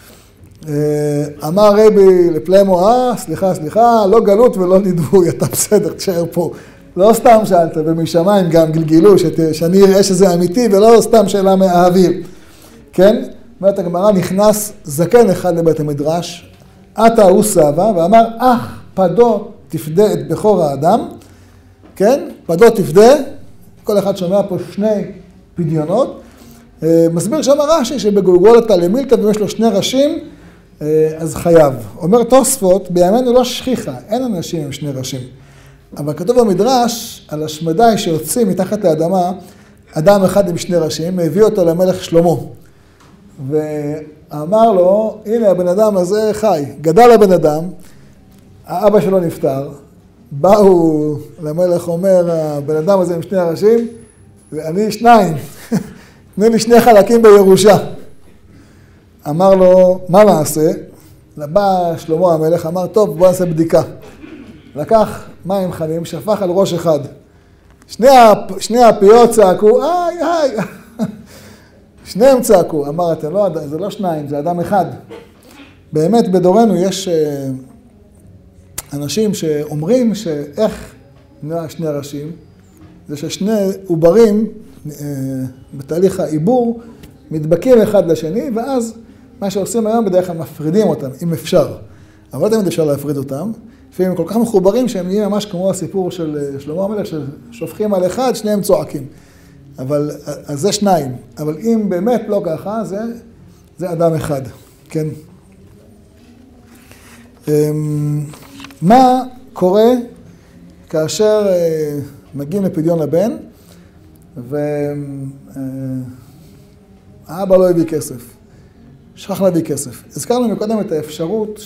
אמר רבי לפליימו, סליחה, לא גלות ולא נידוי, אתה בסדר, תשאר פה. לא סתם שאלת, ומשמיים גם גלגלו, שאני אראה שזה אמיתי, ולא סתם שאלה מהאוויר. כן? אומרת הגמרא, נכנס זקן אחד לבית המדרש, עתה הוא סבא, ואמר, פדו תפדה את בכור האדם, כן? פדו תפדה, כל אחד שומע פה 2 פדיונות. מסביר שם רש"י שבגולגולתא למילתא, ויש לו 2 ראשים, אז חייב. אומר תוספות, בימינו לא שכיחה, אין אנשים עם 2 ראשים. אבל כתוב במדרש על השמדי שיוצאים מתחת לאדמה, אדם אחד עם שני ראשים, הביא אותו למלך שלמה. ואמר לו, הנה הבן אדם הזה חי. גדל הבן אדם, האבא שלו נפטר, באו למלך אומר, הבן אדם הזה עם שני הראשים, ואני שניים, תנו לי שני חלקים בירושה. אמר לו, מה נעשה? בא שלמה המלך, אמר, טוב, בוא נעשה בדיקה. לקח מים חמים, שפך על ראש אחד. שני הפיות צעקו, איי, איי. שניהם צעקו. אמר, זה לא שניים, זה אדם אחד. באמת, בדורנו יש אנשים שאומרים שאיך נראה שני הראשים, זה ששני עוברים בתהליך העיבור מתבקים אחד לשני, ואז מה שעושים היום בדרך כלל מפרידים אותם, אם אפשר. אבל לא תמיד אפשר להפריד אותם. לפעמים הם כל כך מחוברים שהם נהיים ממש כמו הסיפור של שלמה המלך, ששופכים על אחד, שניהם צועקים. אבל, אז זה שניים. אבל אם באמת לא ככה, זה אדם אחד. כן. מה קורה כאשר מגיעים לפדיון הבן, והאבא לא הביא כסף, שכח להביא כסף. הזכרנו מקודם את האפשרות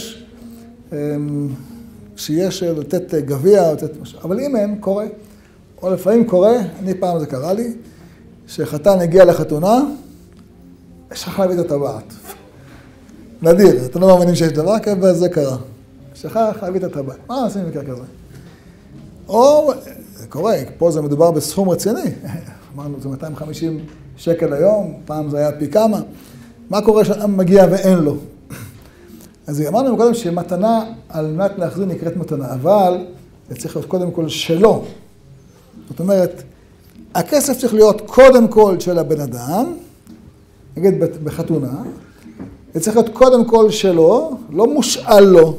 שיש לתת גביע או לתת משהו, אבל אם אין, קורה, או לפעמים קורה, אני פעם זה קרה לי, שחתן הגיע לחתונה, שכח להביא את הטבעת. נדיר, אתם לא מאמינים שיש דבר כזה, וזה קרה. שכח להביא את הטבעת. מה עושים במקרה כזה? או, זה קורה, פה זה מדובר בסכום רציני. אמרנו, זה 250 שקל היום, פעם זה היה פי כמה. מה קורה שאדם מגיע ואין לו? אז אמרנו קודם שמתנה על מנת להחזיר נקראת מתנה, אבל זה צריך להיות קודם כל שלו. זאת אומרת, הכסף צריך להיות קודם כל של הבן אדם, נגיד בחתונה, זה צריך להיות קודם כל שלו, לא מושאל לו,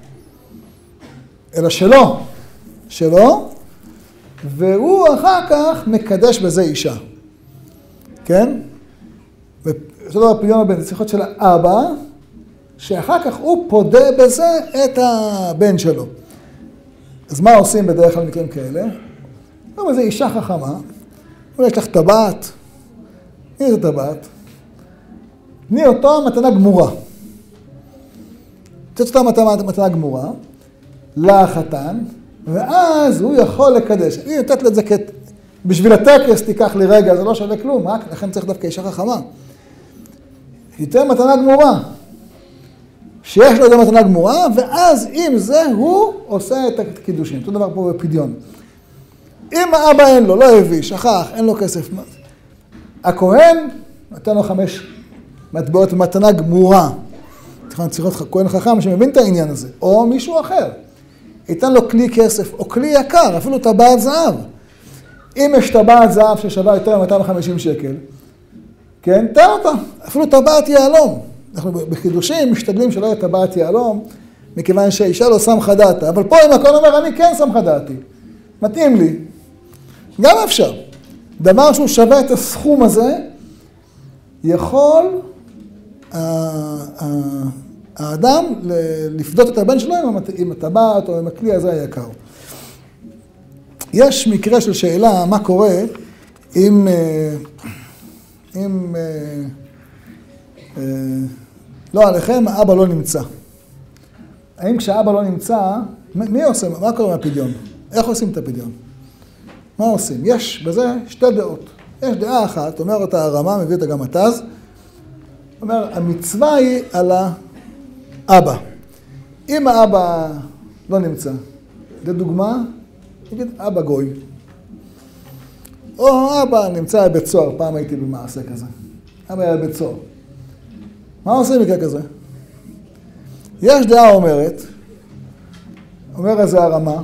אלא שלו, והוא אחר כך מקדש בזה אישה. כן? וזה לא הפדיון הבן, זה צריך להיות של האבא, שאחר כך הוא פודה בזה את הבן שלו. אז מה עושים בדרך כלל מקרים כאלה? אומרים, איזו אישה חכמה, אולי יש לך טבעת, הנה זה טבעת, תני אותו מתנה גמורה. תצא אותה מתנה גמורה, לחתן, ואז הוא יכול לקדש. אני נותנת לו את זה בשביל הטקס, תיקח לי רגע, זה לא שווה כלום, רק לכן צריך דווקא אישה חכמה. ייתן מתנה גמורה, שיש לו את המתנה גמורה, ואז עם זה הוא עושה את הקידושים. אותו דבר פה בפדיון. אם האבא אין לו, לא הביא, שכח, אין לו כסף, הכהן נתן לו 5 מטבעות מתנה גמורה. צריך להיות כהן חכם שמבין את העניין הזה, או מישהו אחר. ייתן לו כלי כסף, או כלי יקר, אפילו טבעת זהב. אם יש טבעת זהב ששווה יותר מ-250 שקל, כן, תן אותה, אפילו טבעת יהלום. אנחנו בחידושים משתדלים שלא יהיה טבעת יהלום, מכיוון שהאישה לא שמחה דעתה. אבל פה אם הכל אומר, אני כן שמחה דעתי. מתאים לי. גם אפשר. דבר שהוא שווה את הסכום הזה, יכול האדם לפדות את הבן שלו עם הטבעת או עם הכלי הזה היקר. יש מקרה של שאלה, מה קורה אם לא עליכם, האבא לא נמצא. האם כשהאבא לא נמצא, מי עושה? מה קורה מהפדיון? איך עושים את הפדיון? מה עושים? יש בזה שתי דעות. יש דעה אחת, אומר אותה הרמה, מביא אותה גם התז, אומר, המצווה היא על האבא. אם האבא לא נמצא, לדוגמה, נגיד אבא גוי, או אבא נמצא בבית סוהר, פעם הייתי במעשה כזה. אבא היה בבית סוהר. מה עושים מקרה כזה? יש דעה אומר איזה הרמה,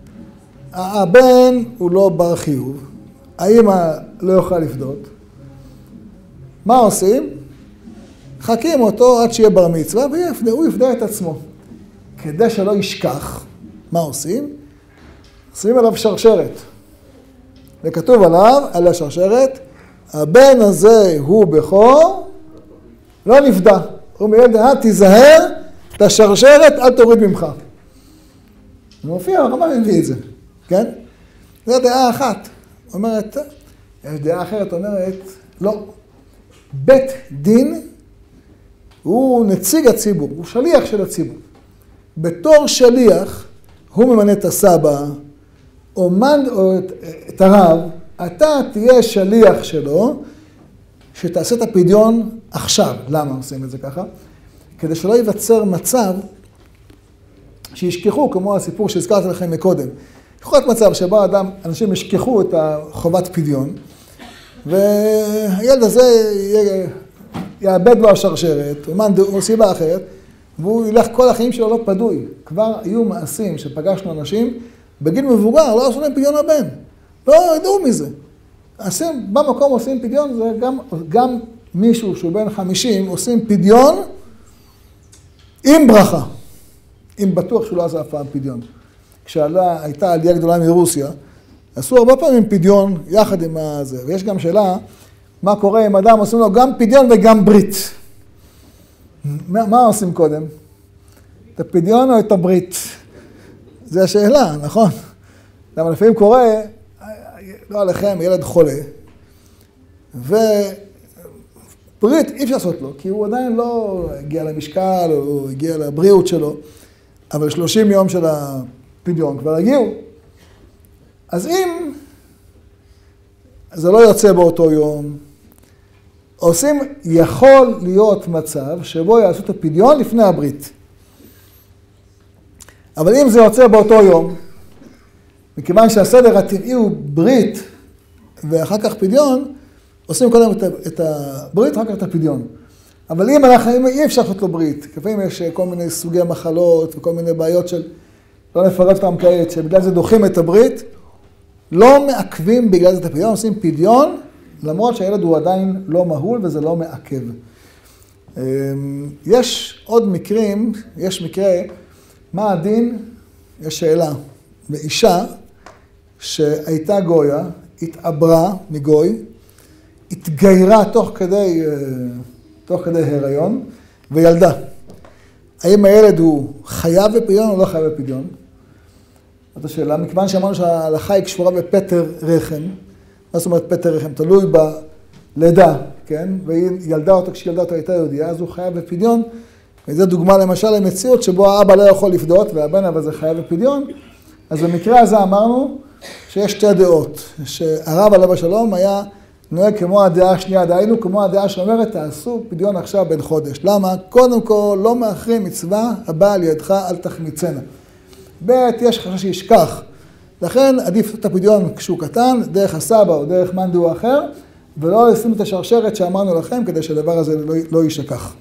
הבן הוא לא בר חיוב, האמא לא יוכל לפדות. מה עושים? חכים אותו עד שיהיה בר מצווה, והוא יפדה את עצמו. כדי שלא ישכח, מה עושים? עושים עליו שרשרת. וכתוב עליו, על השרשרת, הבן הזה הוא בכור, לא נפדה. הוא מיד תיזהר, את השרשרת אל תוריד ממך. זה מופיע, הרמב"ם מביא את זה, כן? זו דעה אחת. אומרת, יש דעה אחרת אומרת, לא. בית דין הוא נציג הציבור, הוא שליח של הציבור. בתור שליח, הוא ממנה את הסבא, או את הרב, אתה תהיה שליח שלו, שתעשה את הפדיון עכשיו. למה עושים את זה ככה? כדי שלא ייווצר מצב שישכחו, כמו הסיפור שהזכרתי לכם מקודם. יכול להיות מצב שבו אנשים ישכחו את חובת פדיון, והילד הזה יאבד לו השרשרת, או סיבה אחרת, והוא ילך כל החיים שלו לא פדוי. כבר היו מעשים שפגשנו אנשים, בגיל מבוגר לא עשו להם פדיון הבן. לא ידעו מזה. במקום עושים פדיון, זה גם מישהו שהוא בן 50, עושים פדיון עם ברכה. אם בטוח שהוא לא עשה אף פעם פדיון. כשהייתה עלייה גדולה מרוסיה, עשו הרבה פעמים פדיון יחד עם זה. ויש גם שאלה, מה קורה אם אדם עושים לו גם פדיון וגם ברית? מה עושים קודם? את הפדיון או את הברית? זו השאלה, נכון? למה לפעמים קורה, לא עליכם, ילד חולה, וברית אי אפשר לעשות לו, כי הוא עדיין לא הגיע למשקל, או הגיע לבריאות שלו, אבל 30 יום של הפדיון כבר הגיעו. אז אם זה לא יוצא באותו יום, יכול להיות מצב שבו יעשו את הפדיון לפני הברית. אבל אם זה יוצא באותו יום, מכיוון שהסדר הטבעי הוא ברית ואחר כך פדיון, עושים קודם את הברית, אחר כך את הפדיון. אבל אם אי אפשר לעשות לו ברית, לפעמים יש כל מיני סוגי מחלות וכל מיני בעיות של, לא נפרט אותם כעת, שבגלל זה דוחים את הברית, לא מעכבים בגלל זה את הפדיון, עושים פדיון, למרות שהילד הוא עדיין לא מהול וזה לא מעכב. יש עוד מקרים, יש מקרה, מה הדין? יש שאלה. ואישה שהייתה גויה, התעברה מגוי, התגיירה תוך כדי הריון וילדה. האם הילד הוא חייב בפדיון או לא חייב בפדיון? זאת השאלה, מכיוון שאמרנו שההלכה היא קשורה בפטר רחם, מה זאת אומרת פטר רחם? תלוי בלידה, כן? והיא ילדה אותה, כשילדה אותה הייתה יהודייה, אז הוא חייב בפדיון. וזו דוגמה למשל למציאות שבו האבא לא יכול לפדות, והבן אבל זה חייב בפדיון. אז במקרה הזה אמרנו שיש שתי דעות, שהרב עליו השלום היה נוהג כמו הדעה השנייה, דהיינו כמו הדעה שאומרת, תעשו פדיון עכשיו בן חודש. למה? קודם כל לא מאחרים מצווה הבאה על ידך אל תחמיצנה. ב' יש חשש שישכח. לכן עדיף את הפדיון כשהוא קטן, דרך הסבא או דרך מאן דהוא אחר, ולא לשים את השרשרת שאמרנו לכם כדי שהדבר הזה לא יישכח.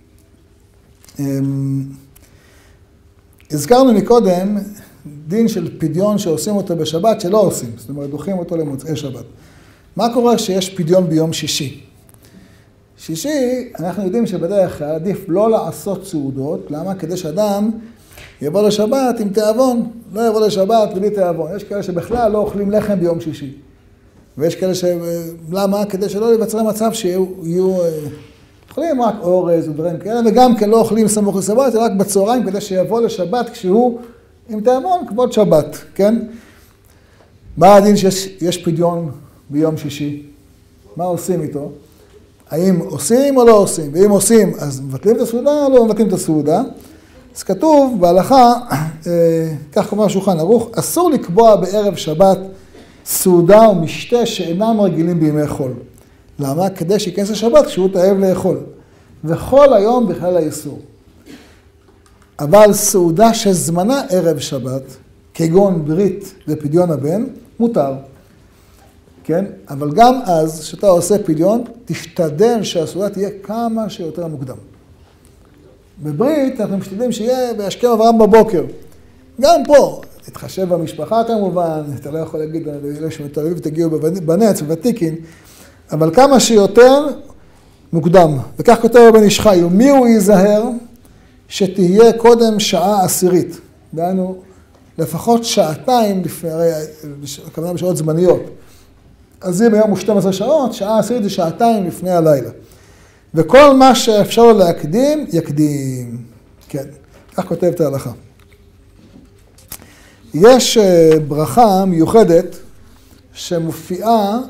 הזכרנו מקודם דין של פדיון שעושים אותו בשבת שלא עושים, זאת אומרת דוחים אותו למוצאי שבת. מה קורה כשיש פדיון ביום שישי? שישי, אנחנו יודעים שבדרך כלל עדיף לא לעשות סעודות, למה? כדי שאדם יבוא לשבת עם תיאבון, לא יבוא לשבת בלי תיאבון. יש כאלה שבכלל לא אוכלים לחם ביום שישי. ויש כאלה למה? כדי שלא ייווצר מצב שיהיו אוכלים רק אורז ודברים כאלה, וגם כן לא אוכלים סמוך לשבת, רק בצהריים כדי שיבוא לשבת כשהוא עם תיאבון כבוד שבת, כן? מה הדין שיש פדיון ביום שישי? מה עושים איתו? האם עושים או לא עושים? ואם עושים, אז מבטלים את הסעודה או לא מבטלים את הסעודה? אז כתוב בהלכה, כך קוראים השולחן ערוך, אסור לקבוע בערב שבת סעודה או משתה שאינם רגילים בימי חול. למה? כדי שיכנס לשבת כשהוא תאהב לאכול. וכל היום בכלל האיסור. אבל סעודה שזמנה ערב שבת, כגון ברית ופדיון הבן, מותר. כן? אבל גם אז, כשאתה עושה פדיון, תשתדל שהסעודה תהיה כמה שיותר מוקדם. בברית אנחנו משתדלים שיהיה בהשכם אברהם בבוקר. גם פה, תתחשב במשפחה כמובן, אתה לא יכול להגיד, בתל אביב תגיעו בנץ ובתיקין, אבל כמה שיותר מוקדם. וכך כותב רבן איש חי, ומי הוא ייזהר שתהיה קודם שעה עשירית. דהיינו, לפחות שעתיים לפני, כמובן בשעות זמניות. אז אם היום הוא 12 שעות, שעה עשירית זה שעתיים לפני הלילה. וכל מה שאפשר לו להקדים, יקדים. כן, כך כותב את ההלכה. יש ברכה מיוחדת שמופיעה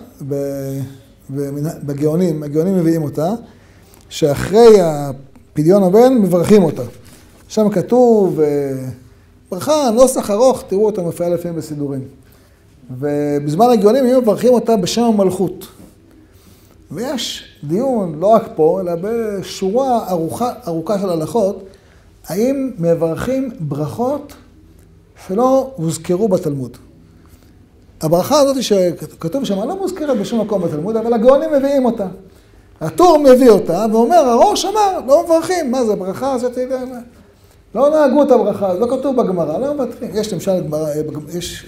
בגאונים, הגאונים מביאים אותה, שאחרי פדיון הבן מברכים אותה. שם כתוב ברכה, נוסח ארוך, תראו אותה מופיעה לפעמים בסידורים. ובזמן הגאונים הם מברכים אותה בשם המלכות. ויש דיון, לא רק פה, אלא בשורה ארוכה של הלכות, האם מברכים ברכות שלא הוזכרו בתלמוד. הברכה הזאת שכתוב שם לא מוזכרת בשום מקום בתלמוד, אבל הגאונים מביאים אותה. הטור מביא אותה ואומר, הראש אמר, לא מברכים. מה זה, ברכה הזאת? לא נהגו את הברכה, לא כתוב בגמרא, לא מברכים. יש למשל, יש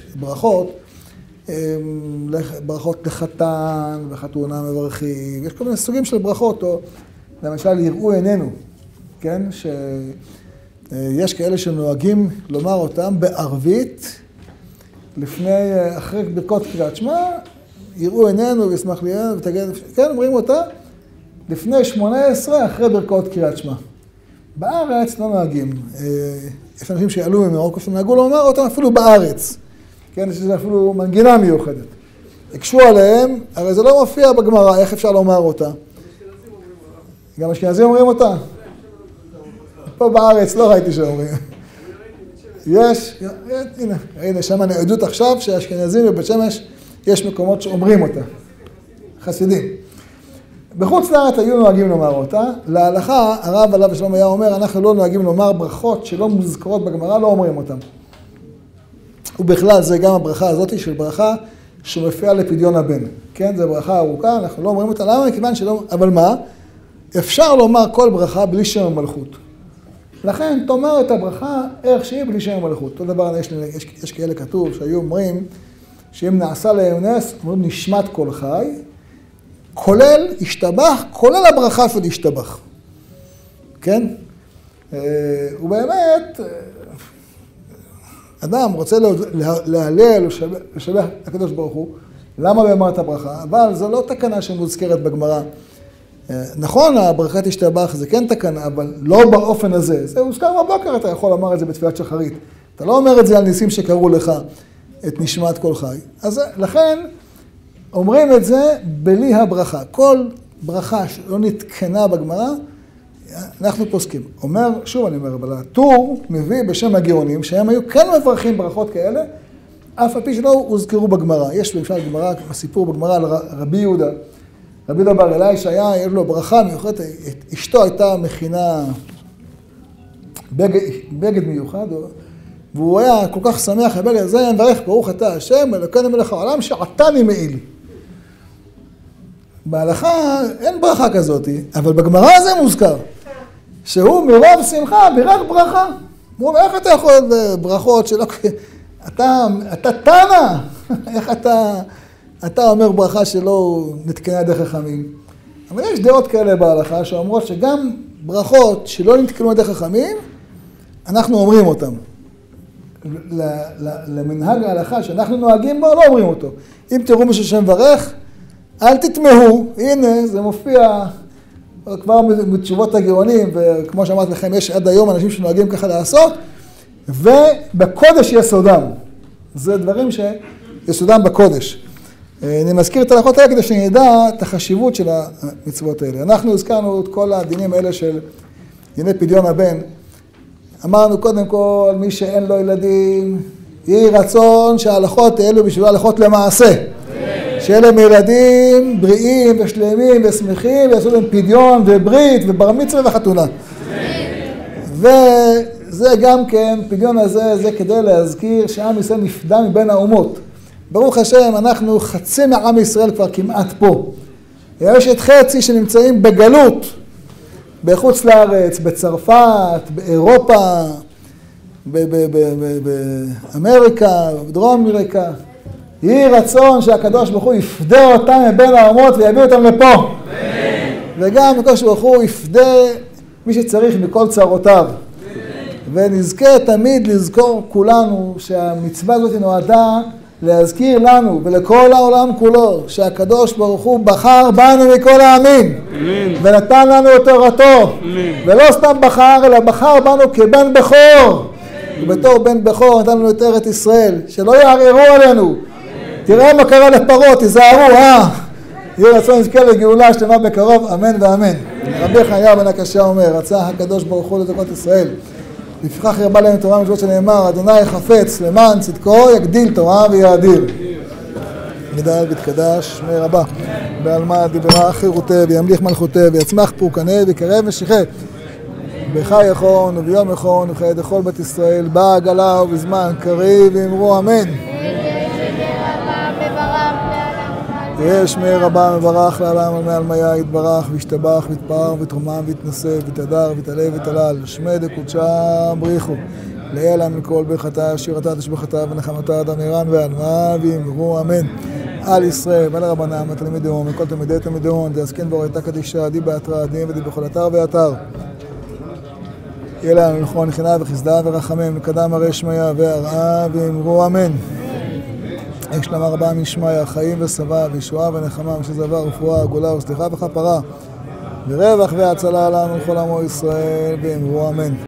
ברכות לחתן וחתונה מברכים, יש כל מיני סוגים של ברכות, או למשל יראו עינינו, כן? שיש כאלה שנוהגים לומר אותם בערבית, אחרי ברכות קריאת שמע, יראו עינינו וישמח ליאנו ותגיד, כן, אומרים אותה, לפני 18 אחרי ברכות קריאת שמע. בארץ לא נוהגים, יש אנשים שעלו ממרוקו שנהגו לומר אותם אפילו בארץ. כן, יש לזה אפילו מנגינה מיוחדת. הקשו עליהם, הרי זה לא מופיע בגמרא, איך אפשר לומר אותה? גם אשכנזים אומרים אותה? פה בארץ לא ראיתי שאומרים. יש, הנה, שם אני עדות עכשיו שהאשכנזים בבית שמש יש מקומות שאומרים אותה. חסידים. בחוץ לארץ היו נוהגים לומר אותה. להלכה, הרב עליו השלום היה אומר, אנחנו לא נוהגים לומר ברכות שלא מוזכרות בגמרא, לא אומרים אותן. ובכלל זה גם הברכה הזאת של ברכה שמופיעה לפדיון הבן. כן, זו ברכה ארוכה, אנחנו לא אומרים אותה. למה? מכיוון שלא, אבל מה? אפשר לומר כל ברכה בלי שם המלכות. לכן תאמר את הברכה איך שהיא בלי שם המלכות. אותו דבר, יש כאלה כתוב שהיו אומרים שאם נעשה להם נס, אומרים נשמת כל חי, כולל השתבח, כולל הברכה של השתבח. כן? ובאמת, אדם רוצה להלל, לשבח את הקדוש ברוך הוא, למה הוא אמר את הברכה? אבל זו לא תקנה שמוזכרת בגמרא. נכון, הברכת השתבח זה כן תקנה, אבל לא באופן הזה. זה הוזכר בבוקר, אתה יכול לומר את זה בתפילת שחרית. אתה לא אומר את זה על ניסים שקראו לך את נשמת כל חי. אז לכן אומרים את זה בלי הברכה. כל ברכה שלא נתקנה בגמרא, אנחנו פוסקים. אומר, שוב אני אומר, אבל הטור מביא בשם הגאונים, שהם היו כן מברכים ברכות כאלה, אף על פי שלא הוזכרו בגמרא. יש למשל גמרא, הסיפור בגמרא על רבי יהודה. רבי יהודה בר אלעאי שהיה, יש לו ברכה מיוחדת, אשתו הייתה מכינה בגד מיוחד, והוא היה כל כך שמח, הבגד הזה מברך, ברוך אתה השם, אלוקינו מלך העולם, שעתני מעילי. בהלכה אין ברכה כזאת, אבל בגמרא זה מוזכר, שהוא מרוב שמחה בירך ברכה. הוא אומר, איך אתה יכול ברכות שלא... אתה תנא, איך אתה אומר ברכה שלא נתקנה ידי חכמים. אבל יש דעות כאלה בהלכה שאומרות שגם ברכות שלא נתקנו ידי חכמים, אנחנו אומרים אותם. למנהג ההלכה שאנחנו נוהגים בו, לא אומרים אותו. אם תראו מישהו שמברך, אל תתמהו, הנה זה מופיע כבר בתשובות הגאונים, וכמו שאמרתי לכם, יש עד היום אנשים שנוהגים ככה לעשות, ובקודש יסודם. זה דברים שיסודם בקודש. אני מזכיר את ההלכות האלה כדי שנדע את החשיבות של המצוות האלה. אנחנו הזכרנו את כל הדינים האלה של דיני פדיון הבן. אמרנו קודם כל, מי שאין לו ילדים, יהי רצון שההלכות האלו בשביל הלכות למעשה. שיהיה להם ילדים בריאים ושלמים ושמחים, ויעשו להם פדיון וברית ובר מצווה וחתונה. וזה גם כן, פדיון הזה, זה כדי להזכיר שעם ישראל נפדה מבין האומות. ברוך השם, אנחנו חצי מעם ישראל כבר כמעט פה. יש את חצי שנמצאים בגלות, בחוץ לארץ, בצרפת, באירופה, באמריקה, בדרום אמריקה. יהי רצון שהקדוש ברוך הוא יפדה אותם מבין האומות ויביא אותם לפה. וגם הקדוש ברוך הוא יפדה מי שצריך מכל צרותיו. ונזכה תמיד לזכור כולנו שהמצווה הזאת נועדה להזכיר לנו ולכל העולם כולו שהקדוש ברוך הוא בחר בנו מכל העמים ונתן לנו את תורתו ולא סתם בחר אלא בחר בנו כבן בכור ובתור בן בכור נתן לנו את ארץ ישראל, שלא יערערו עלינו. תראה מה קרה לפרות, תיזהרו, יהי רצון נזכה לגאולה שלמה בקרוב, אמן ואמן. רבי חנינא בן הקשיא אומר, רצה הקדוש ברוך הוא לטובת ישראל. לפיכך הרבה להם תורה ומצוות שנאמר, אדוני חפץ למען צדקו יגדיל תורה ויאדיר. גדל ויתקדש שמי רבה, בעלמא דיברה חירותי וימליך מלכותי ויצמח פורקני ויקרב ושיחה. בחי יכון וביום יכון וחיי דכל בת ישראל, בעגלה ובזמן קריב ואמרו אמן. יש שמי רבה מברך לעולם על מעלמיה יתברך וישתבח ויתפאר ויתרומם ויתנשא ויתהדר ויתעלה ויתהלל שמי דקודשה בריחו לעילא מכל ברכתה שירתה תשבחתה ונחמתה דמירן ועלמא ואמרו אמן. על ישראל ועל רבנם התלמידון וכל תלמידי תלמידון דעסקין באורייתא קדישא די באתרא דין ודי בכל אתר ואתר. יהיה לנו נכון חנה וחסדה ורחמים לקדם הרי שמיה והרעה ואמרו אמן. יש למה רבה משמיה, חיים ושבע, וישועה ונחמה, ושזבה, רפואה, גאולה וסליחה וכפרה, ורווח והצלה לנו לכל עמו ישראל, ואמרו אמן.